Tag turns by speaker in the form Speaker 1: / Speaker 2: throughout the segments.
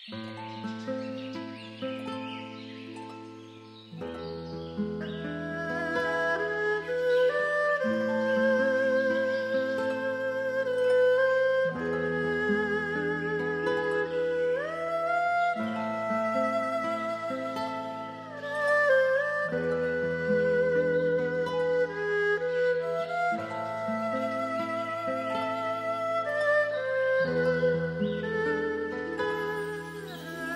Speaker 1: อ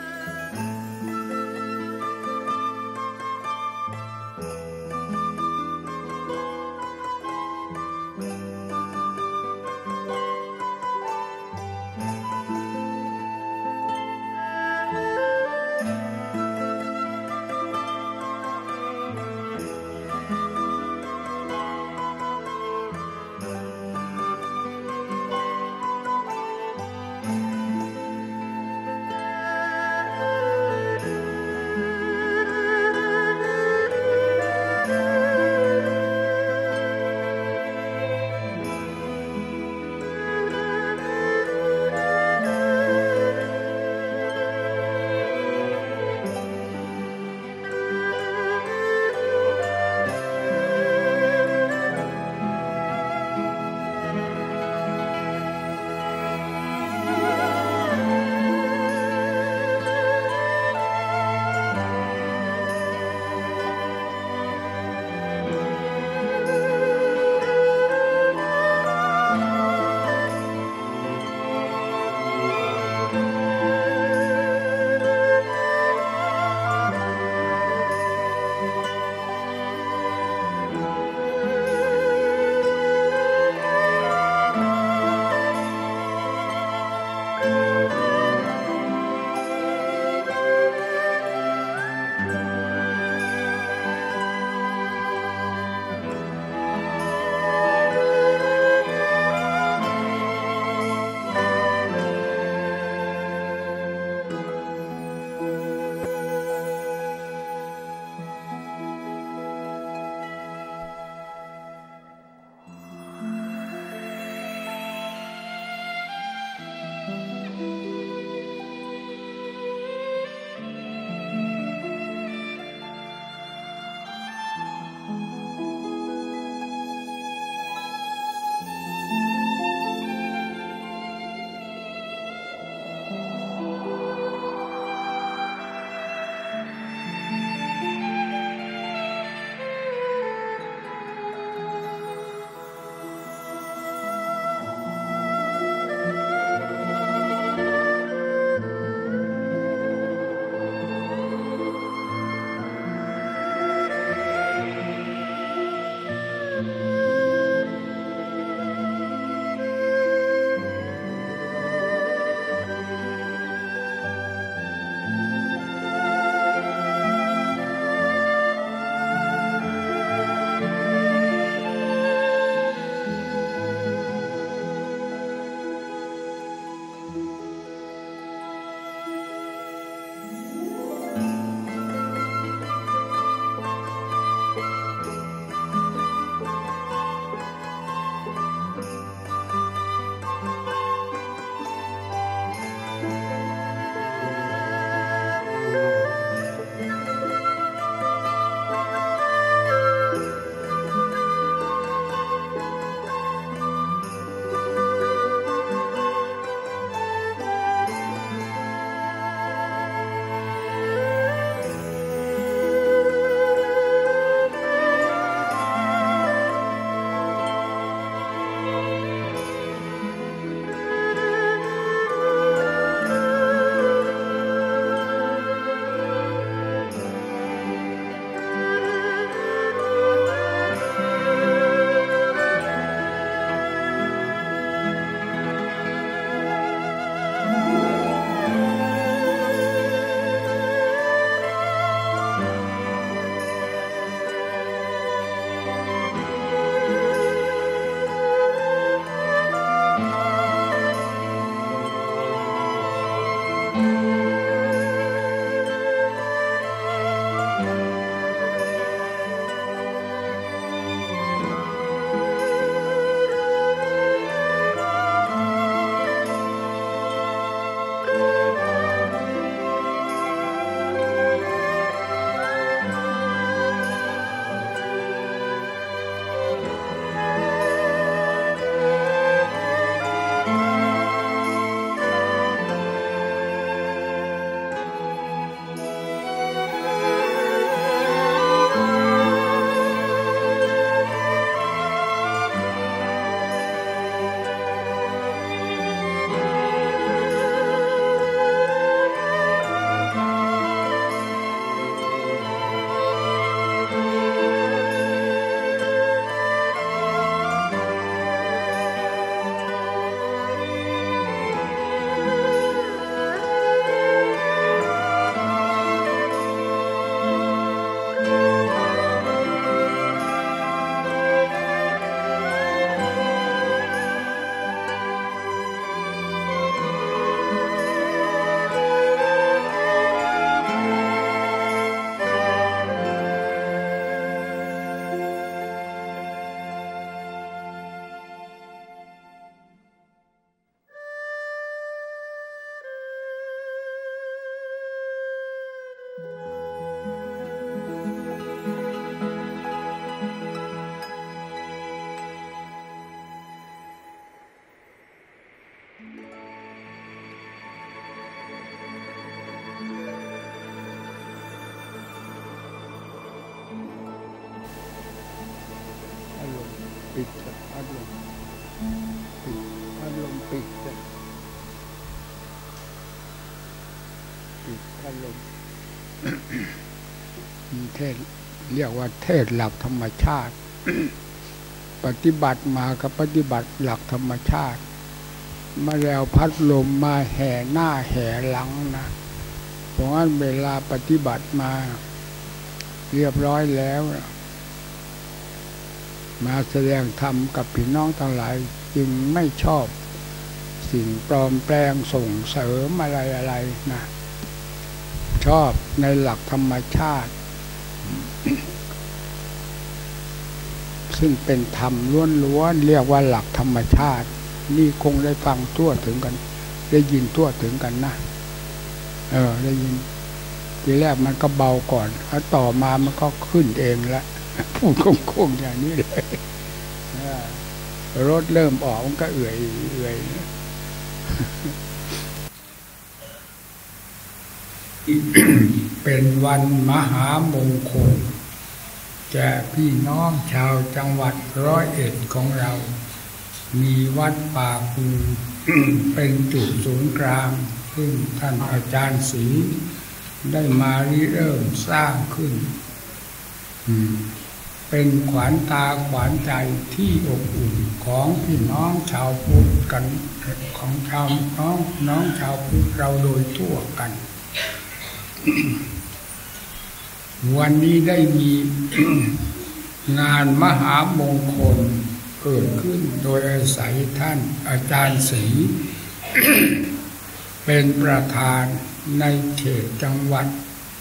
Speaker 1: ปิดพัดลมปิดพัดลมปิดพัดลมเทศเรียกว่าเทศหลักธรรมชาติปฏิบัติมากับปฏิบัติหลักธรรมชาติมาแล้วพัดลมมาแห่หน้าแห่หลังนะเพราะงั้นเวลาปฏิบัติมาเรียบร้อยแล้วมาแสดงธรรมกับพี่น้องทั้งหลายจึงไม่ชอบสิ่งปลอมแปลงส่งเสริมอะไรนะชอบในหลักธรรมชาติซึ่งเป็นธรรมล้วนๆเรียกว่าหลักธรรมชาตินี่คงได้ฟังทั่วถึงกันได้ยินทั่วถึงกันนะได้ยินทีแรกมันก็เบาก่อนแล้วต่อมามันก็ขึ้นเองแล้วพูดโค้งๆอย่างนี้เลยรถเริ่มออกมันก็เอื่อยเป็นวันมหามงคลแก่พี่น้องชาวจังหวัด101ของเรามีวัดป่าคูเป็นจุดศูนย์กลางซึ่งท่านอาจารย์ศรีได้มาริเริ่มสร้างขึ้นเป็นขวัญตาขวัญใจที่อบอุ่นของพี่น้องชาวพุทธกันของชาวน้องชาวพุทธเราโดยทั่วกันวันนี้ได้มีงานมหามงคลเกิดขึ้นโดยอาศัยท่านอาจารย์ศรีเป็นประธานในเขตจังหวัด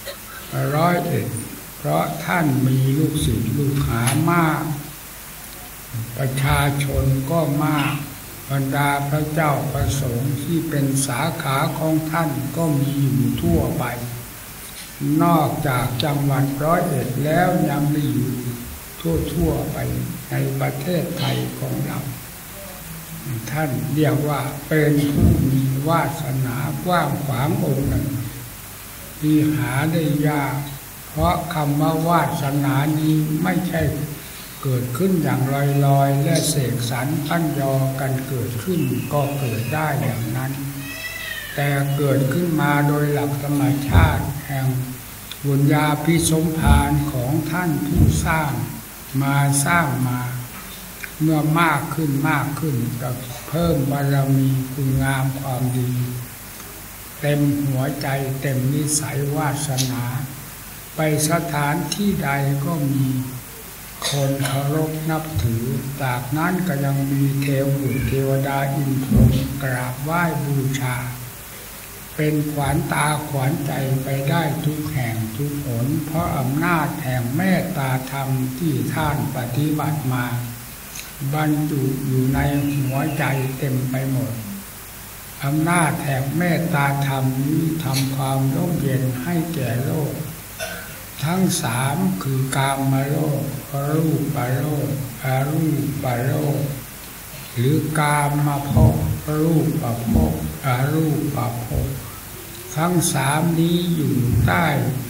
Speaker 1: 101เพราะท่านมีลูกศิษย์ลูกหามากประชาชนก็มากบรรดาพระเจ้าประสงค์ที่เป็นสาขาของท่านก็มีอยู่ทั่วไปนอกจากจังหวัด101แล้วยังมีอยู่ทั่วไปในประเทศไทยของเราท่านเรียกว่าเป็นผู้มีวาสนากว้างขวางองค์หนึ่งที่หาได้ยากเพราะคำว่าวาสนานี้ไม่ใช่เกิดขึ้นอย่างลอยๆและเสกสรรปั้นยอกันเกิดขึ้นก็เกิดได้อย่างนั้นแต่เกิดขึ้นมาโดยหลักธรรมชาติแห่งบุญญาภิสมภารของท่านผู้สร้างมาเมื่อมากขึ้นก็เพิ่มบารมีคุณงามความดีเต็มหัวใจเต็มนิสัยวาสนาไปสถานที่ใดก็มีคนเคารพนับถือจากนั้นก็ยังมีเทวดาอินทร์พรหมกราบไหว้บูชาเป็นขวัญตาขวัญใจไปได้ทุกแห่งทุกหนเพราะอำนาจแห่งเมตตาธรรมที่ท่านปฏิบัติมาบรรจุอยู่ในหัวใจเต็มไปหมดอำนาจแห่งเมตตาธรรมนี้ทำความร่มเย็นให้แก่โลกทั้งสามคือกามโลกรูปโลกอรูปโลกหรือกามภพรูปภพอรูปภพทั้งสามนี้อยู่ใต้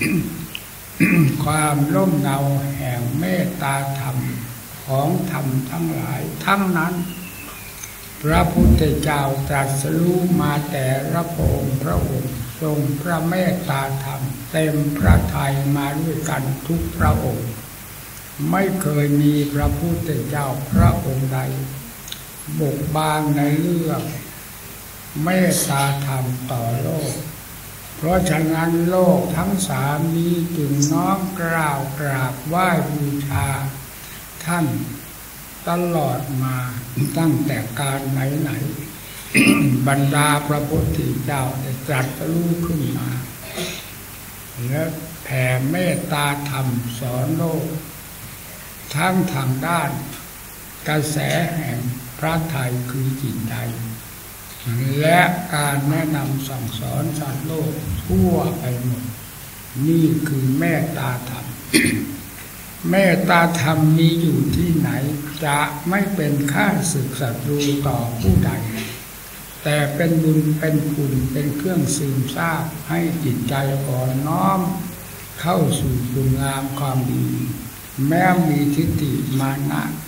Speaker 1: ความร่มเงาแห่งเมตตาธรรมของธรรมทั้งหลายทั้งนั้นพระพุทธเจ้าตรัสรู้มาแต่ละพระองค์ทรงพระเมตตาธรรมเต็มพระทัยมาด้วยกันทุกพระองค์ไม่เคยมีพระพุทธเจ้าพระองค์ใดบกบางในเรื่องเมตตาธรรมต่อโลกเพราะฉะนั้นโลกทั้งสามนี้จึงน้อมกราบไหว้บูชาท่านตลอดมาตั้งแต่การไหนบรรดาพระพุทธเจ้าได้ตรัสรู้ขึ้นมาและแผ่เมตตาธรรมสอนโลกทั้งทางด้านกระแสแห่งพระทัยคือจิตใจและการแนะนำสั่งสอนสัตว์โลกทั่วไปหมดนี่คือเมตตาธรรม เมตตาธรรมมีอยู่ที่ไหนจะไม่เป็นข้าศึกศัตรูต่อผู้ใดแต่เป็นบุญเป็นคุณเป็นเครื่องซึมซาบให้จิตใจอ่อนน้อมเข้าสู่คุณงามความดีแม้มีทิฏฐิมานะ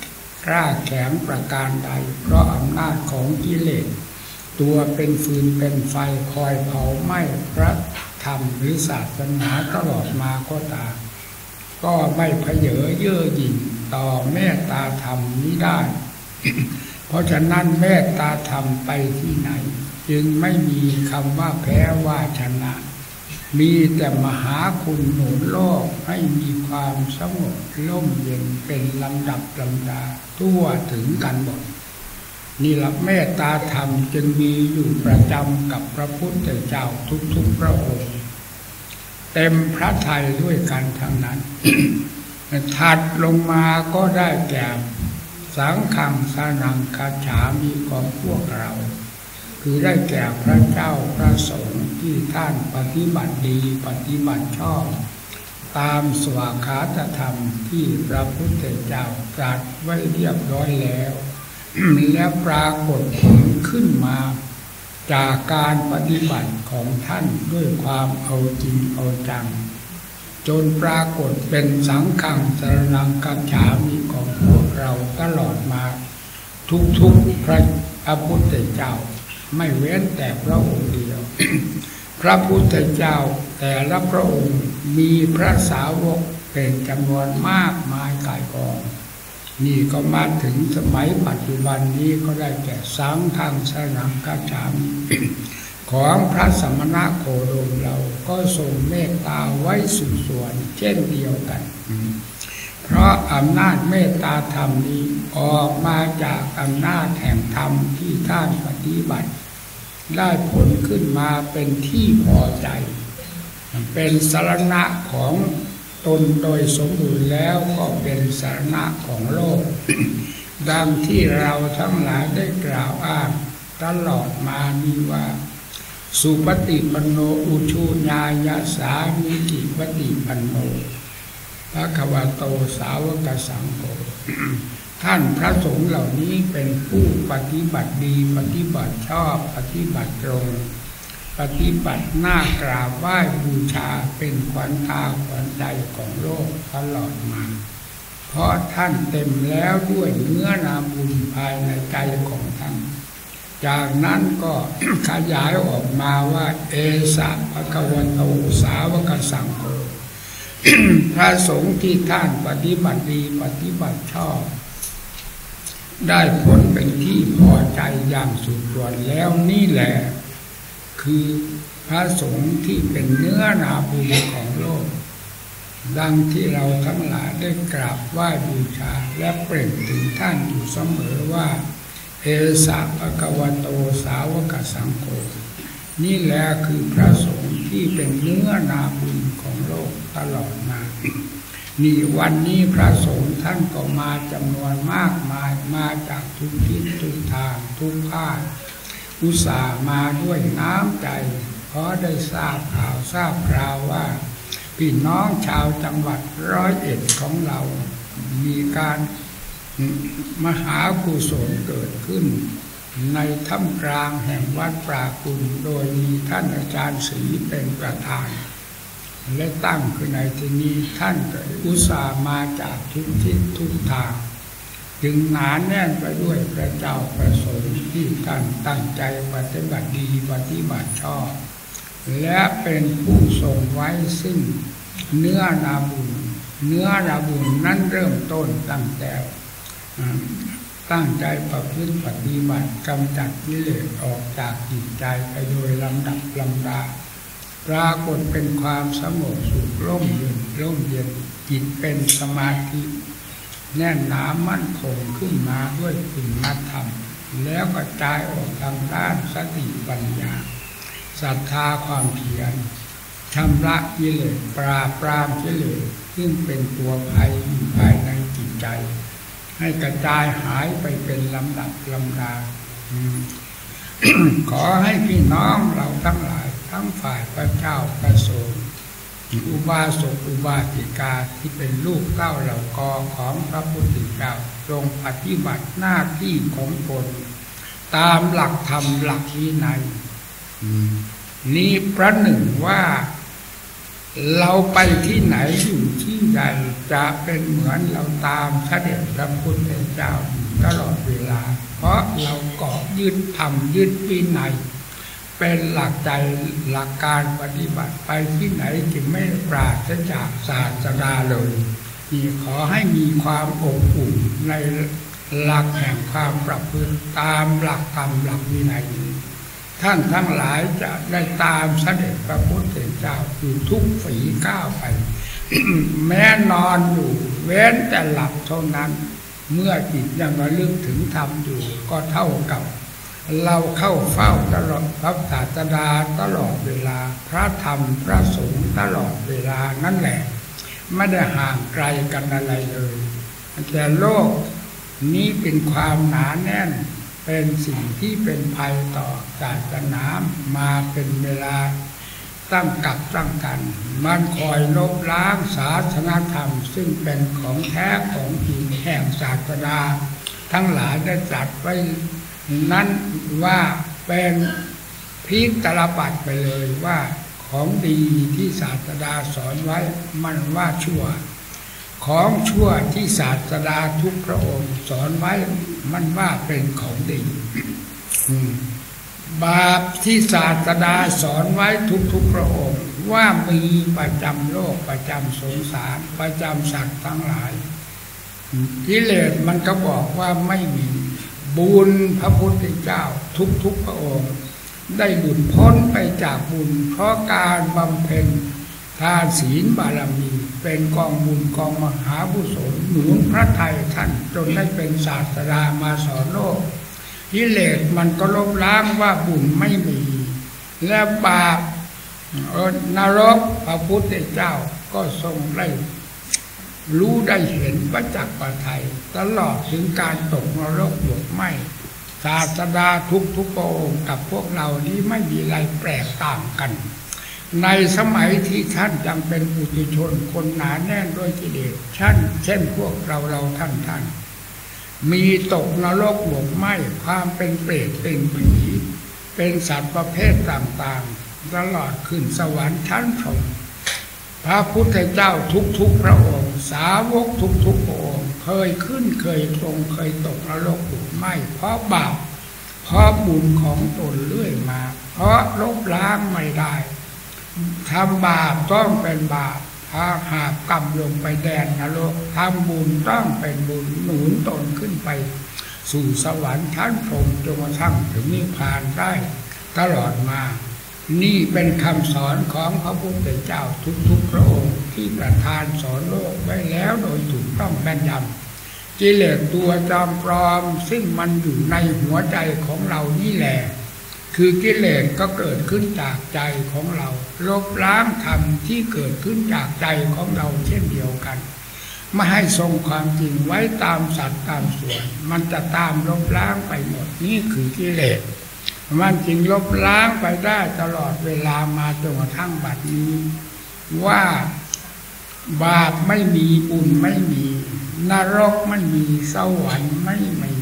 Speaker 1: กล้าแข็งประการใดเพราะอำนาจของกิเลสตัวเป็นฟืนเป็นไฟคอยเผาไหม้พระธรรมหรือศาสนาตลอดมาก็ตามก็ไม่เผยเย่อหยิ่งต่อเมตตาธรรมนี้ได้ เพราะฉะนั้นเมตตาธรรมไปที่ไหนจึงไม่มีคำว่าแพ้ว่าชนะมีแต่มหาคุณหนุนโลกให้มีความสงบร่มเย็นเป็นลำดับลำดาทั่วถึงกันหมดนี่ละเมตตาธรรมจึงมีอยู่ประจำกับพระพุทธเจ้าทุกๆพระองค์เต็มพระทัยด้วยกันทั้งนั้น ถัดลงมาก็ได้แก่สังฆังสนังคัจฉามิของพวกเราคือได้แก่พระเจ้าพระสงฆ์ที่ท่านปฏิบัติดีปฏิบัติชอบตามสวากขาตธรรมที่พระพุทธเจ้าตรัสไว้เรียบร้อยแล้ว และปรากฏผลขึ้นมาจากการปฏิบัติของท่านด้วยความเอาจริงเอาจังจนปรากฏเป็นสังฆังสรณังคัจฉามิของพวกเราตลอดมาทุกๆพระพุทธเจ้าไม่เว้นแต่พระองค์เดียว พระพุทธเจ้าแต่ละพระองค์มีพระสาวกเป็นจำนวนมากมายก่ายกองนี่ก็มาถึงสมัยปัจจุบันนี้ก็ได้แก่สังฆังสรณังคัจฉามิ ของพระสมณะโคดมเราก็ทรงเมตตาไว้สุดส่วนเช่นเดียวกันเพราะอำนาจเมตตาธรรมนี้ออกมาจากอำนาจแห่งธรรมที่ท่านปฏิบัติได้ผลขึ้นมาเป็นที่พอใจเป็นสรณะของตนโดยสมบูรณ์แล้วก็เป็นสรณะของโลก ดังที่เราทั้งหลายได้กล่าวอ้างตลอดมานี้ว่าสุปฏิปันโนอุชุญายะสามิจิปฏิปันโนภควโตสาวกสังโฆ ท่านพระสงฆ์เหล่านี้เป็นผู้ปฏิบัติดีปฏิบัติชอบปฏิบัติตรงปฏิบัติน่ากราบไหว้บูชาเป็นขวัญตาขวัญใจของโลกตลอดมาเพราะท่านเต็มแล้วด้วยเนื้อนาบุญภายในใจของท่านจากนั้นก็ ขยายออกมาว่าเอสะภควโตสาวกสังโฆ พระสงฆ์ที่ท่านปฏิบัติดีปฏิบัติชอบได้ผลเป็นที่พอใจอย่างสุดส่วนแล้วนี่แหละคือพระสงฆ์ที่เป็นเนื้อนาบุญของโลกดังที่เราทั้งหลายได้กราบไหว้บูชาและเปล่งถึงท่านอยู่เสมอว่าเอสะภควโตสาวกสังโฆนี่แหละคือพระสงฆ์ที่เป็นเนื้อนาบุญของโลกตลอดมานี่วันนี้พระสงฆ์ท่านก็มาจำนวนมากมายมาจากทุกทิศทุกทางทุกภาคอุตส่าห์มาด้วยน้ำใจเพราะได้ทราบข่าวทราบคราวว่าพี่น้องชาวจังหวัด101ของเรามีการมหากุศลเกิดขึ้นในท่ามกลางแห่งวัดปรากุลโดยมีท่านอาจารย์ศรีเป็นประธานและตั้งขึ้นในที่นี้ท่านก็อุตส่าห์มาจากทุกทิศทุกทางจึงหนาแน่นไปด้วยพระเจ้าประสงค์ที่ท่านตั้งใจปฏิบัติดีปฏิบัติชอบและเป็นผู้ทรงไว้ซึ่งเนื้อนาบุญนั้นเริ่มต้นตั้งแต่ตั้งใจประพฤติปฏิบัติกำจัดกิเลสออกจากจิตใจไปโดยลำดับลำดาปรากฏเป็นความสงบสุขร่มเย็นจิตเป็นสมาธิแน่นหนามั่นคงขึ้นมาด้วยคุณธรรมแล้วกระจายออกทางด้านสติปัญญาศรัทธาความเพียรชำระกิเลสปราบปรามกิเลสซึ่งเป็นตัวภัยอยู่ภายในจิตใจให้กระจายหายไปเป็นลำดับลำดา ขอให้พี่น้องเราทั้งหลายทั้งฝ่ายพระเจ้าพระสงฆ์อุบาสกอุบาสิกาที่เป็นลูกเต้าเหล่ากอของพระพุทธเจ้าจงปฏิบัติหน้าที่ของตนตามหลักธรรมหลักวินัยนี้ประหนึ่งว่าเราไปที่ไหนอยู่ที่ใดจะเป็นเหมือนเราตามเสด็จพระพุทธเจ้าตลอดเวลาเพราะเราเกาะยึดธรรมยึดวินัยเป็นหลักใจหลักการปฏิบัติไปที่ไหนจึงไม่ปราศจากศาสดาเลยนี่ขอให้มีความอบอุ่นในหลักแห่งความประพฤติตามหลักธรรมหลักวินัยท่านทั้งหลายจะได้ตามเสด็จพระพุทธเจ้าอยู่ทุกฝีก้าวไป แม้นอนอยู่เว้นแต่หลับเท่านั้นเมื่อจิตยังระลึกถึงธรรมอยู่ก็เท่ากับเราเข้าเฝ้าตลอดพระศาสดาตลอดเวลาพระธรรมพระสงฆ์ตลอดเวลานั่นแหละไม่ได้ห่างไกลกันอะไรเลยแต่โลกนี้เป็นความหนาแน่นเป็นสิ่งที่เป็นภัยต่อศาสนามาเป็นเวลาตั้งกับตั้งกันมันคอยลบล้างศาสนาธรรมซึ่งเป็นของแท้ของจริงแห่งศาสดาทั้งหลายได้จัดไว้นั้นว่าเป็นพีคตลปัดไปเลยว่าของดีที่ศาสดาสอนไว้มันว่าชั่วของชั่วที่ศาสดาทุกพระองค์สอนไว้มันว่าเป็นของดีบาปที่ศาสดาสอนไว้ทุกพระองค์ว่ามีประจำโลกประจำสงสารประจำสัตว์ทั้งหลายกิเลสมันก็บอกว่าไม่มีบุญพระพุทธเจ้าทุกพระองค์ได้หลุดพ้นไปจากบุญเพราะการบำเพ็ญทานศีลบารมีเป็นกองบุญกองมหาบุญหนุนพระทัยท่านจนได้เป็นศาสดามาสอนโลกกิเลสมันก็ลบล้างว่าบุญไม่มีและบาปนรกพระพุทธเจ้าก็ทรงได้รู้ได้เห็นประจักษ์ประทัยตลอดถึงการตกนรกหมกไหมศาสดาทุกพระองค์กับพวกเรานี้ไม่มีอะไรแปลกต่างกันในสมัยที่ท่านยังเป็นปุถุชนคนหนาแน่นด้วยกิเลสเช่นพวกเราท่านมีตกนรกหมกไหมความเป็นเปรตเป็นผีเป็นสัตว์ประเภทต่างๆตลอดขึ้นสวรรค์ชั้นพรหมพระพุทธเจ้าทุกพระองค์สาวกทุกพระองค์เคยขึ้นเคยลงเคยตกนรกหมกไหมเพราะบาปเพราะบุญของตนเรื่อยมาเพราะลบล้างไม่ได้ทำบาปต้องเป็นบาปถ้าหากกรรมลงไปแดนนรกทำบุญต้องเป็นบุญหนุนตนขึ้นไปสู่สวรรค์ชั้นพรหมจนกระทั่งถึงนิพพานได้ตลอดมานี่เป็นคำสอนของพระพุทธเจ้าทุกพระองค์ที่ประทานสอนโลกไว้แล้วโดยถูกต้องแม่นยำกิเลสตัวจอมปลอมซึ่งมันอยู่ในหัวใจของเรานี่แหละคือกิเลสก็เกิดขึ้นจากใจของเราลบล้างธรรมที่เกิดขึ้นจากใจของเราเช่นเดียวกันไม่ให้ทรงความจริงไว้ตามสัตว์ตามส่วนมันจะตามลบล้างไปหมดนี่คือกิเลสมันจริงลบล้างไปได้ตลอดเวลามาจนกระทั่งบัดนี้ว่าบาปไม่มีบุญไม่มีนรกไม่มีสวรรค์ไม่มี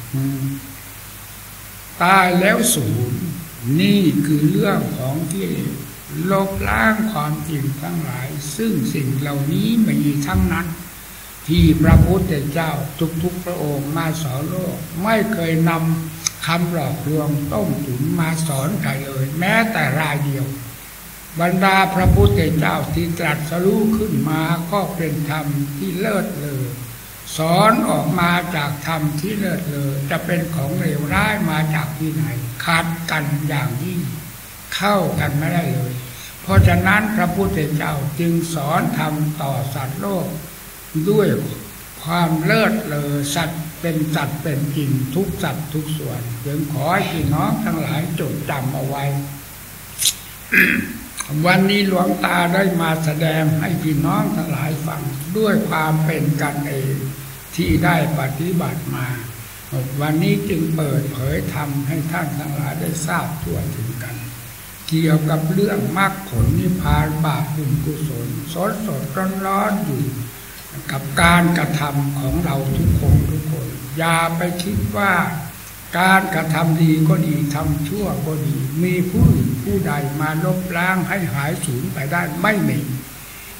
Speaker 1: ตายแล้วสูญนี่คือเรื่องของที่ลบล้างความจริงทั้งหลายซึ่งสิ่งเหล่านี้มีทั้งนั้นที่พระพุทธเจ้าทุกพระองค์มาสอนโลกไม่เคยนำคำหลอกลวงต้มตุ๋นมาสอนใครเลยแม้แต่รายเดียวบรรดาพระพุทธเจ้าที่ตรัสรู้ขึ้นมาก็เป็นธรรมที่เลิศเลอสอนออกมาจากธรรมที่เลิศเลอจะเป็นของเลวร้ายมาจากที่ไหนขัดกันอย่างยิ่งเข้ากันไม่ได้เลยเพราะฉะนั้นพระพุทธเจ้าจึงสอนธรรมต่อสัตว์โลกด้วยความเลิศเลอสัตว์เป็นสัตว์เป็นจริงทุกสัตว์ทุกส่วนจึงขอให้พี่น้องทั้งหลายจดจำเอาไว้ วันนี้หลวงตาได้มาแสดงให้พี่น้องทั้งหลายฟังด้วยความเป็นกันเองที่ได้ปฏิบัติมาวันนี้จึงเปิดเผยธรรมให้ท่านทั้งหลายได้ทราบทั่วถึงกันเกี่ยวกับเรื่องมรรคผลนิพพานบาปบุญกุศลสดร้อนอยู่กับการกระทำของเราทุกคนอย่าไปคิดว่าการกระทำดีก็ดีทำชั่วก็ดีมีผู้อื่นผู้ใดมาลบล้างให้หายสูญไปได้ไม่มี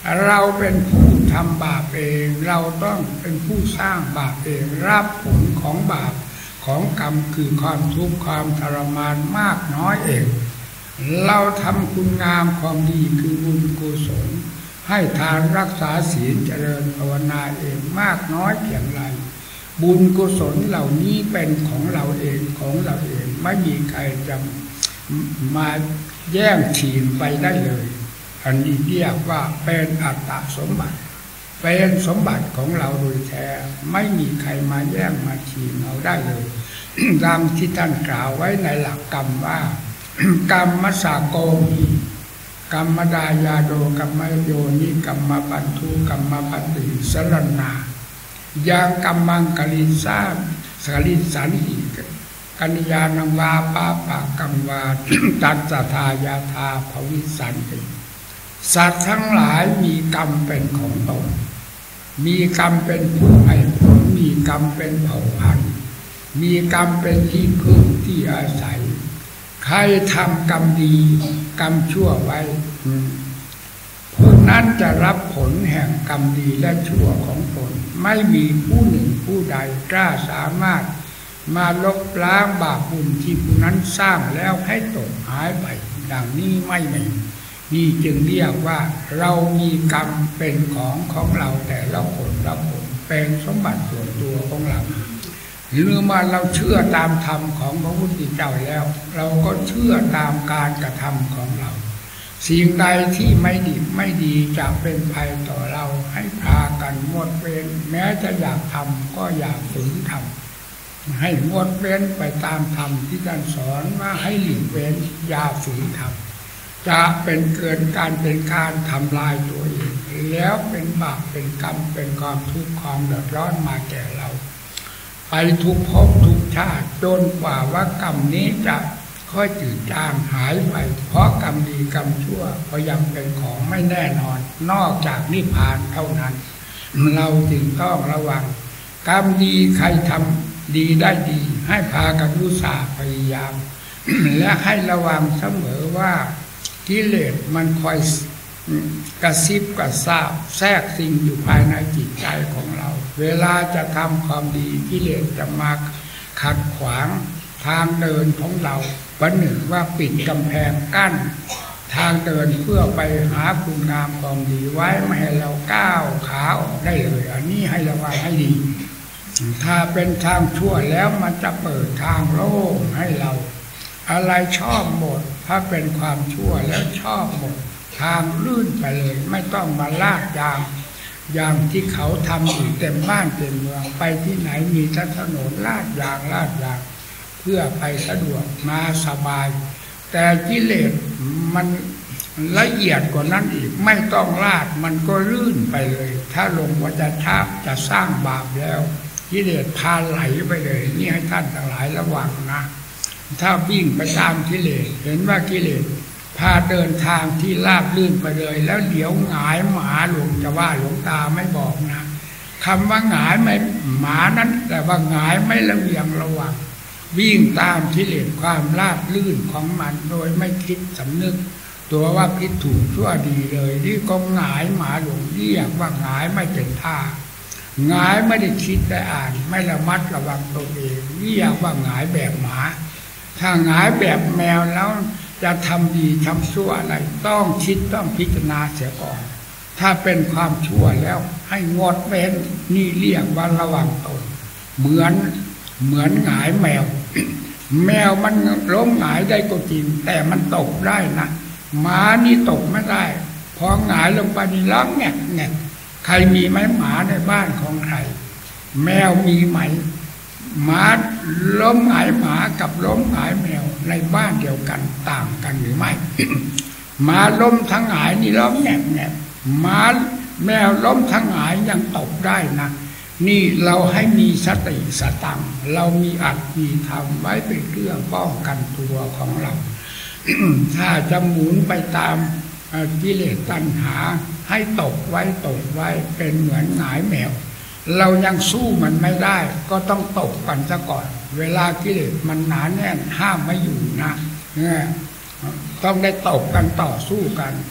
Speaker 1: เราเป็นผู้ทำบาปเองเราต้องเป็นผู้สร้างบาปเองรับผลของบาปของกรรมคือความทุกข์ความทรมานมากน้อยเองเราทำคุณงามความดีคือบุญกุศลให้ทานรักษาศีลเจริญภาวนาเองมากน้อยเพียงไรบุญกุศลเหล่านี้เป็นของเราเองไม่มีใครจะมาแย่งชิงไปได้เลยอันนี้เรียกว่าเป็นอัตตสมบัติเป็นสมบัติของเราโดยแท้ไม่มีใครมาแย่งมาชิงเอาได้เลย ดังที่ท่านกล่าวไว้ในหลักกรรมว่ากรรมมสาโกมิกรรมดายาโดกรรมโยนิกรรมปันทุกรรมปฏิสรณายังกรรมังกลิสาสลิสันหิกัญญาณังวาปาปะกัมวาตัสสะทายาธาภวิสันติสัตว์ทั้งหลายมีกรรมเป็นของตนมีกรรมเป็นผู้ให้ผลมีกรรมเป็นเผ่าพันธุ์มีกรรมเป็นที่พึ่งที่อาศัยใครทำกรรมดีกรรมชั่วไว้ผู้นั้นจะรับผลแห่งกรรมดีและชั่วของตนไม่มีผู้หนึ่งผู้ใดกล้าสามารถมาลบล้างบาปบุญที่ผู้นั้นสร้างแล้วให้ตกหายไปดังนี้ไม่มีนี่จึงเรียกว่าเรามีกรรมเป็นของเราแต่ละคนเป็นสมบัติส่วนตัวของเราหรือมาเราเชื่อตามธรรมของพระพุทธเจ้าแล้วเราก็เชื่อตามการกระทำของเราสิ่งใดที่ไม่ดีจะเป็นภัยต่อเราให้พากันงดเว้นแม้จะอยากทำก็อย่าฝืนทำให้งดเว้นไปตามธรรมที่ท่านสอนว่าให้หลีกเว้นอย่าฝืนทำจะเป็นเกินการทำลายตัวเองแล้วเป็นบาปเป็นกรรมเป็นความทุกข์ความเดือดร้อนมาแก่เราไปทุกภพทุกชาติจนกว่าว่ากรรมนี้จะค่อยจืดจางหายไปเพราะกรรมดีกรรมชั่วก็ยังเป็นของไม่แน่นอนนอกจากนิพพานเท่านั้นเราจึงต้องระวังกรรมดีใครทำดีได้ดีให้พากันอุตส่าห์พยายาม และให้ระวังเสมอว่ากิเลสมันคอยกระซิบกระซาบแทรกสิ่งอยู่ภายในจิตใจของเราเวลาจะทำความดีกิเลสจะมาขัดขวางทางเดินของเราประหนึ่งว่าปิดกำแพงกั้นทางเดินเพื่อไปหาคุณงามความดีไว้ไม่ให้เราก้าวขาออกได้เลยอันนี้ให้ระวังให้ดีถ้าเป็นทางชั่วแล้วมันจะเปิดทางโล่งให้เราอะไรชอบหมดถ้าเป็นความชั่วแล้วชอบหมดทางลื่นไปเลยไม่ต้องมาลาดยางอย่างที่เขาทำอยู่เต็มบ้านเต็มเมืองไปที่ไหนมีถนนลาดยางเพื่อไปสะดวกมาสบายแต่กิเลสมันละเอียดกว่านั้นอีกไม่ต้องลาดมันก็ลื่นไปเลยถ้าลงวัฏจักรจะสร้างบาปแล้วกิเลสพาไหลไปเลยนี่ให้ท่านทั้งหลายระวังนะถ้าวิ่งไปตามกิเลสเห็นว่ากิเลสพาเดินทางที่ราบลื่นไปเลยแล้วเดี๋ยวหงายหมาหลวงจะว่าหลวงตาไม่บอกนะคำว่าหงายไม่หมานั้นแต่ว่าหงายไม่ระเบียงระวังวิ่งตามกิเลสความราบลื่นของมันโดยไม่คิดสำนึกตัวว่าผิดถูกชั่วดีเลยนี่ก็หงายหมาหลวงเรียกว่าหงายไม่เป็นท่าหงายไม่ได้คิดได้อ่านไม่ระมัดระวังตัวเองเรียกว่าหงายแบบหมาถ้าหงายแบบแมวแล้วจะทำดีทำชั่วอะไรต้องคิดต้องพิจารณาเสียก่อนถ้าเป็นความชั่วแล้วให้งดเว้นนี่เรียกว่าระวังตนเหมือนหงายแมว แมวมันล้มหงายได้ก็จริงแต่มันตกได้นะหมานี่ตกไม่ได้พอหงายลงไปนี่ร้องแงกใครมีไหมหมาในบ้านของใครแมวมีไหมหมาล้มหงายหมากับล้มหงายแมวในบ้านเดียวกันต่างกันหรือไม่ หมาล้มทั้งหงายนี่ร้องแงกหมาแมวล้มทั้งหงายยังตกได้นะนี่เราให้มีสติสตังเรามีอัตมีธรรมไว้เป็นเครื่องป้องกันตัวของเรา ถ้าจะหมุนไปตามกิเลสตัณหาให้ตกไว้เป็นเหมือนหงายแมวเรายังสู้มันไม่ได้ก็ต้องตกกันซะก่อนเวลากิเลสมันหนาแน่นห้ามไม่อยู่นะต้องได้ตกกันต่อสู้กัน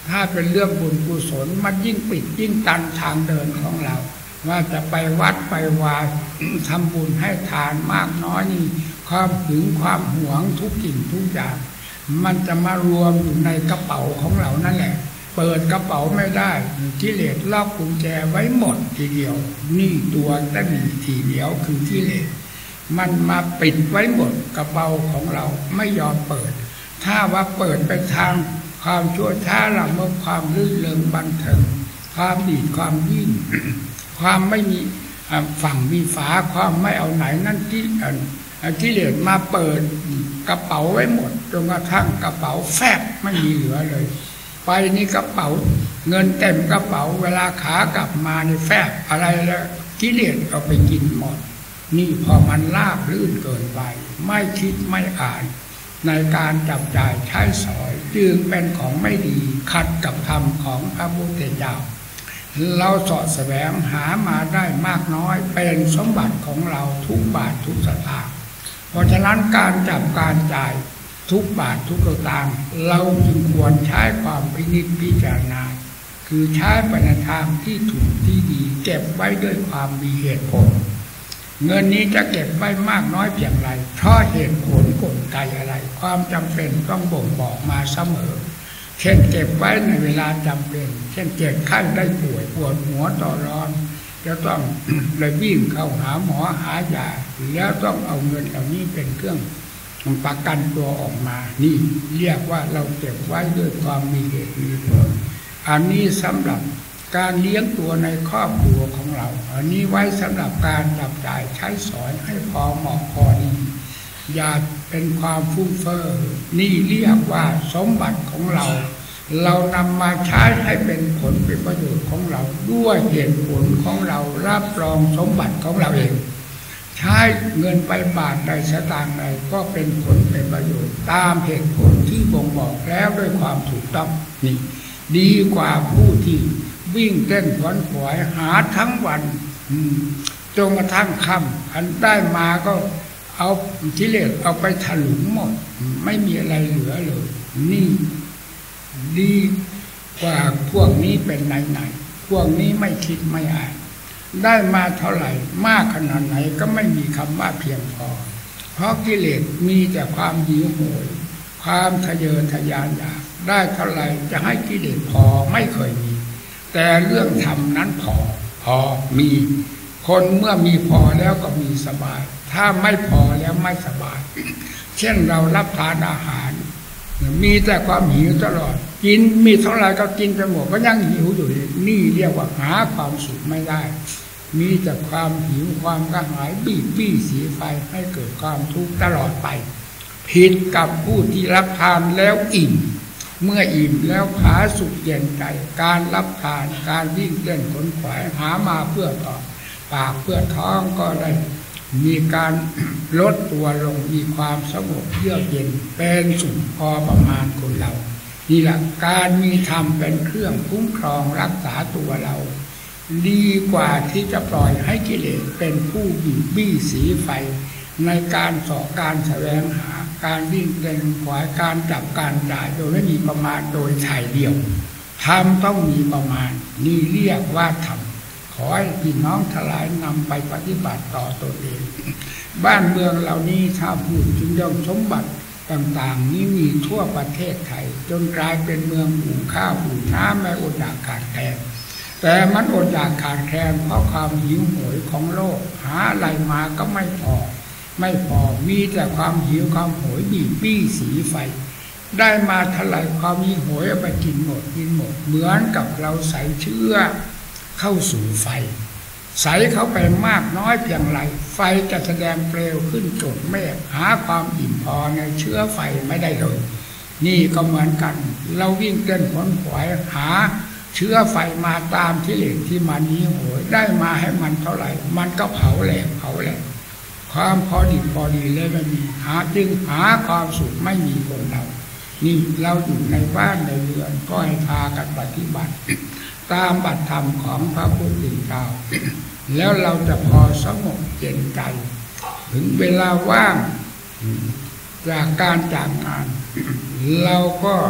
Speaker 1: ถ้าเป็นเรื่องบุญกุศลมันยิ่งปิดยิ่งตันทางเดินของเราว่าจะไปวัดไปวาทำบุญให้ทานมากน้อยนี่ความหึงความหวงทุกสิ่งทุกอย่างมันจะมารวมอยู่ในกระเป๋าของเรานั่นแหละเปิดกระเป๋าไม่ได้กิเลสล็อกกุญแจไว้หมดทีเดียวนี่ตัวตั้งทีเดียวคือกิเลสมันมาปิดไว้หมดกระเป๋าของเราไม่ยอมเปิดถ้าว่าเปิดไปทางความชั่วช้าละเมิดความลื่นเริงบันเทิงความดีความยิ่ง ความไม่มีฝั่งมีฝาความไม่เอาไหนนั่นที่กิเลสมาเปิดกระเป๋าไว้หมดจนกระทั่งกระเป๋าแฟบไม่มีเหลือเลยไปนี่กระเป๋าเงินเต็มกระเป๋าเวลาขากลับมาในแฟบอะไรแล้วกิเลสเอาไปกินหมดนี่พอมันลาบลื่นเกินไปไม่คิดไม่อ่านในการจับจ่ายใช้สอยจึงเป็นของไม่ดีขัดกับธรรมของพระพุทธเจ้าเราเสาะแสวงหามาได้มากน้อยเป็นสมบัติของเราทุกบาททุกสตางค์เพราะฉะนั้นการจับการจ่ายทุกบาททุกสตางค์เราจึงควรใช้ความพินิจพิจารณาคือใช้ไปในทางที่ถูกที่ดีเก็บไว้ด้วยความมีเหตุผลเงินนี้จะเก็บไว้มากน้อยเพียงไรเพราะเหตุผลกลไกอะไรความจำเป็นต้องบ่งบอกมาเสมอเช่นเก็บไว้ในเวลาจำเป็นเช่นเจ็บไข้ได้ป่วยปวดหัวต่อร้อนจะต้องเลยวิ่งเข้าหาหมอหายาแล้วต้องเอาเงินเหล่านี้เป็นเครื่องประกันตัวออกมานี่เรียกว่าเราเก็บไว้ด้วยความมีเหตุมีผลอันนี้สำหรับการเลี้ยงตัวในครอบครัวของเราอันนี้ไว้สำหรับการจับจ่ายใช้สอยให้พอเหมาะพอดีอย่าเป็นความฟุ่มเฟ้อนี่เรียกว่าสมบัติของเราเรานำมาใช้ให้เป็นผลเป็นประโยชน์ของเราด้วยเหตุผลของเรารับรองสมบัติของเราเองใช้เงินไปบาทใดสตางค์ใดก็เป็นผลเป็นประโยชน์ตามเหตุผลที่บ่งบอกแล้วด้วยความถูกต้องนี่ดีกว่าผู้ที่วิ่งเต้นขวนขวายหาทั้งวันจนกระทั่งค่ำอันได้มาก็เอากิเลสเอาไปถลุงหมดไม่มีอะไรเหลือเลยนี่ดีกว่าพวกนี้เป็นไหนพวกนี้ไม่คิดไม่อ่านได้มาเท่าไหร่มากขนาดไหนก็ไม่มีคำว่าเพียงพอเพราะกิเลสมีแต่ความหิวโหยความทะเยอทะยานอยากได้เท่าไหร่จะให้กิเลสพอไม่เคยมีแต่เรื่องธรรมนั้นพอมีคนเมื่อมีพอแล้วก็มีสบายถ้าไม่พอแล้วไม่สบายเช่นเรารับทานอาหารมีแต่ความหิวตลอดกินมีเท่าไหร่ก็กินไปหมดก็ยังหิวอยู่นี่เรียกว่าหาความสุขไม่ได้มีแต่ความหิวความกระหายบีบบี้สีไฟให้เกิดความทุกข์ตลอดไปผิดกับผู้ที่รับทานแล้วอิ่มเมื่ออิ่มแล้วผาสุขเย็นใจการรับทานการวิ่งเต้นขนขวายหามาเพื่อต่อปากเพื่อท้องก็ได้มีการลดตัวลงมีความสงบเยือกเย็นเป็นสุขพอประมาณคนเรานี่แหละการมีธรรมเป็นเครื่องคุ้มครองรักษาตัวเราดีกว่าที่จะปล่อยให้กิเลสเป็นผู้บีบบี้สีไฟในการสอการแสวงหาการวิ่งเต้นขวายการจับการจ่ายโดยไม่มีประมาณโดยถ่ายเดียวธรรมต้องมีประมาณนี่เรียกว่าธรรมขอให้พี่น้องทั้งหลายนำไปปฏิบัติต่อตนเองบ้านเมืองเหล่านี้ถ้าพูดถึงเรื่องสมบัติต่างๆนี้มีทั่วประเทศไทยจนกลายเป็นเมืองหูข้าวหูน้ำไม่อดอยากขาดแคลนแต่มันอดอยากขาดแคลนเพราะความหิวโหยของโลกหาอะไรมาก็ไม่พอมีแต่ความหิวความโหยบีบบี้สีไฟได้มาเท่าไหร่ความหิวโหยเอาไปกินหมดเหมือนกับเราใส่เชื้อเข้าสู่ไฟใส่เข้าไปมากน้อยเพียงไรไฟจะแสดงเปลวขึ้นจดเมฆหาความอิ่มพอในเชื้อไฟไม่ได้เลยนี่ก็เหมือนกันเราวิ่งเต้นขวนขวายหาเชื้อไฟมาตามที่เหล็กที่มันหิวโหยได้มาให้มันเท่าไหร่มันก็เผาแหลกความพอดีเลยไม่มีจึงหาความสุขไม่มีคนเรานี่เราอยู่ในบ้านในเรือนก็ให้พากันปฏิบัติตามบัตรธรรมของพระพุทธเจ้าแล้วเราจะพอสงบเย็นใจถึงเวลาว่างจากการจากงานเราก็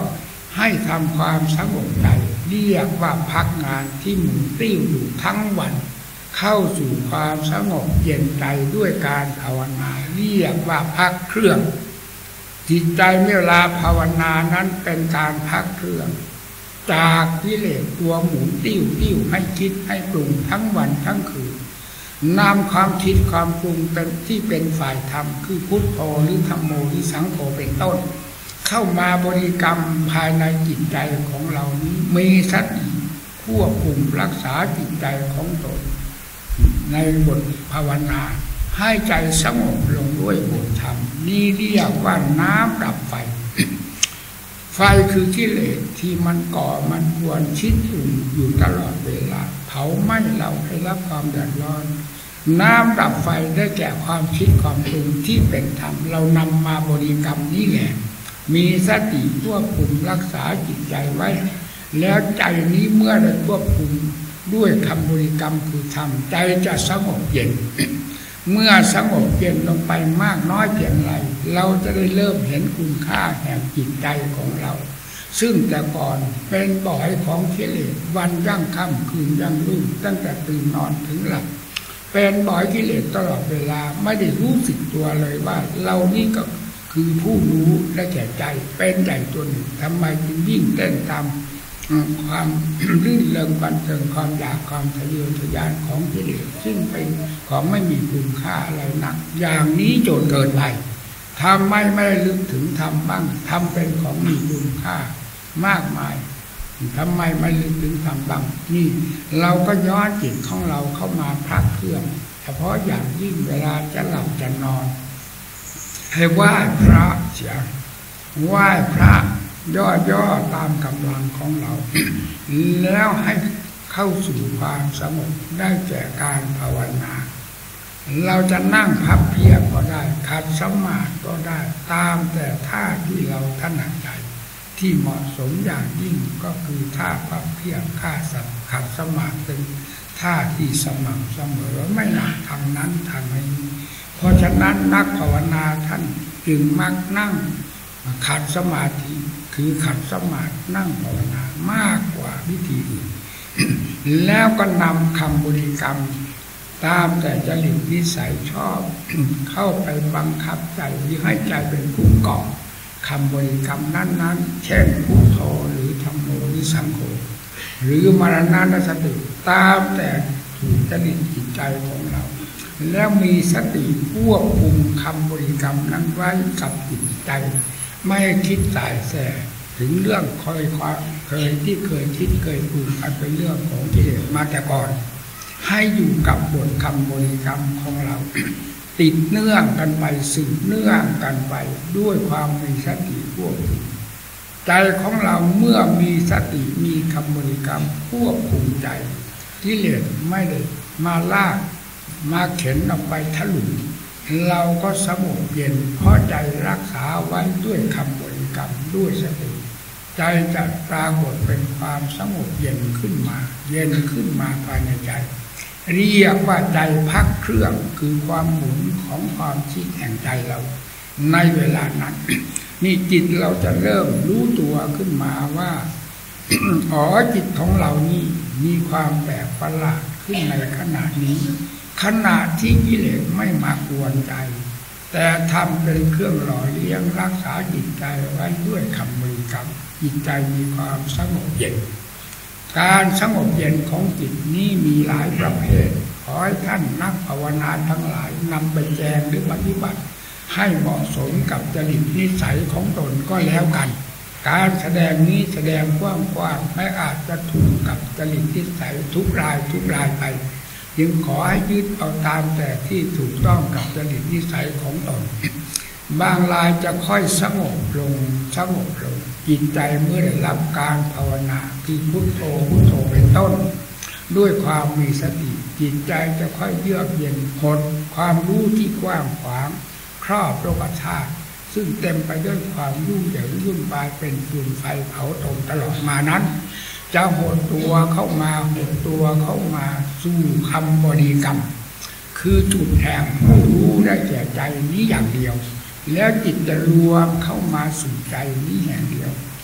Speaker 1: ให้ทำความสงบใจเรียกว่าพักงานที่หมุนติ้วอยู่ทั้งวันเข้าสู่ความสงบเย็นใจด้วยการภาวนาเรียกว่าพักเครื่องจิตใจเมื่อเวลาภาวนานั้นเป็นการพักเครื่องจากกิเลสตัวหมุนติ้วให้คิดให้ปรุงทั้งวันทั้งคืนนำความคิดความปรุงเป็นที่เป็นฝ่ายธรรมคือพุทโธหรือธัมโมหรือสังโฆเป็นต้นเข้ามาบริกรรมภายในจิตใจของเรานี้มีสติควบคุมรักษาจิตใจของตนในบทภาวนาให้ใจสงบลงด้วยบทธรรมนี่เรียกว่าน้ำดับไฟ ไฟคือกิเลสที่มันก่อมันกวนชิดอยู่ตลอดเวลาเผาไหม้เราให้รับความเดือดร้อนน้ำดับไฟได้แก่ความคิดความปรุงที่เป็นธรรมเรานำมาบริกรรมนี่แหละมีสติควบคุมรักษาจิตใจไว้แล้วใจนี้เมื่อได้ควบคุมด้วยคำบริกรรมคือธรรมใจจะสงบเย็น เมื่อสงบเย็นลงไปมากน้อยเพียงไรเราจะได้เริ่มเห็นคุณค่าแห่งจิตใจของเราซึ่งแต่ก่อนเป็นบ่อยของกิเลสวันยั่งค่ำคืนยั่งรุ่งตั้งแต่ตื่นนอนถึงหลับเป็นบ่อยกิเลสตลอดเวลาไม่ได้รู้สึกตัวเลยว่าเรานี่ก็คือผู้รู้และแก่ใจเป็นใหญ่ตัวหนึ่งทำไมจึงยิ่งเต้นตามความรื่นเริงบันเทิงความอยากความทะเยอทะยานของกิเลสซึ่งเป็นของไม่มีคุณค่าอะไรนักอย่างนี้โจรเกินไปทำไม่ได้ลึกถึงทำบ้างทำเป็นของมีคุณค่ามากมายทำไมไม่ลึกถึงทำบ้างนี่เราก็ย้อนจิตของเราเข้ามาพักเครื่องเฉพาะอย่างยิ่งเวลาจะหลับจะนอนให้ไหว้พระเสียไหว้พระย่อตามกำลังของเรา แล้วให้เข้าสู่ความสงบได้แก่การภาวนาเราจะนั่งพับเพียบก็ได้ขัดสมาธิก็ได้ตามแต่ท่าที่เราถนัดใจที่เหมาะสมอย่างยิ่งก็คือท่าพับเพียบขัดสมาธิเป็นท่าที่สม่ำเสมอไม่หนักทางนั้นทางนี้เพราะฉะนั้นนักภาวนาท่านจึงมักนั่งขัดสมาธิคือขัดสมาธินั่งภาวนามากกว่าวิธีอื่น แล้วก็นำคำบริกรรมตามแต่จริตนิสัยชอบ เข้าไปบังคับใจให้ใจเป็นผู้เกาะคำบริกรรมนั้นๆเช่นพุทโธหรือธัมโมหรือสังโฆหรือมรณะสติตามแต่ถูกจริตจิตใจของเราแล้วมีสติควบคุมคำบริกรรมนั้นไว้กับจิตใจไม่คิดสายแสถึงเรื่องเคยคิดเคยปรุงอันเป็นเรื่องของกิเลสมาแต่ก่อนให้อยู่กับบทคำบริกรรมของเรา ติดเนื่องกันไปสืบเนื่องกันไปด้วยความมีสติควบคุมใจของเราเมื่อมีสติมีคำบริกรรมควบคุมใจกิเลสไม่ได้มาลากมาเข็นออกไปทะลุเราก็สงบเย็นเพราะใจรักษาไว้ด้วยคำบริกรรมด้วยสติใจจะปรากฏเป็นความสงบเย็นขึ้นมาภายในใจเรียกว่าใจพักเครื่องคือความหมุนของความคิดแห่งใจเราในเวลานั้น นี่จิตเราจะเริ่มรู้ตัวขึ้นมาว่า อ๋อจิตของเรานี่มีความแปลกประหลาดขึ้นในขณะนี้ขณะที่กิเลสไม่มากวนใจแต่ทำเป็นเครื่องหล่อเลี้ยงรักษาจิตใจไว้ด้วยคำบริกรรมจิตใจมีความสงบเย็นการสงบเย็นของจิตนี้มีหลายประเภทขอให้ท่านนักภาวนาทั้งหลายนำไปแจงหรือปฏิบัติให้เหมาะสมกับจริตนิสัยของตนก็แล้วกันการแสดงนี้แสดงกว้างๆไม่อาจจะถูกกับจริตนิสัยทุกรายไปจึงขอให้ยึดเอาตามแต่ที่ถูกต้องกับจริตนิสัยของตนบางรายจะค่อยสงบลงจิตใจเมื่อได้รับการภาวนาคือพุทโธเป็นต้นด้วยความมีสติจิตใจจะค่อยเยือกเย็นหดความรู้ที่กว้างขวางครอบโลกธาตุซึ่งเต็มไปด้วยความยุ่งเหยิงวุ่นวายเป็นฟืนไฟเผาตนตลอดมานั้นจะหดตัวเข้ามาสู่คำบริกรรมคือจุดแห่งผู้รู้ได้แก่ใจนี้อย่างเดียวแล้วจิตจะรวมเข้ามาสู่ใจนี้อย่างเดียว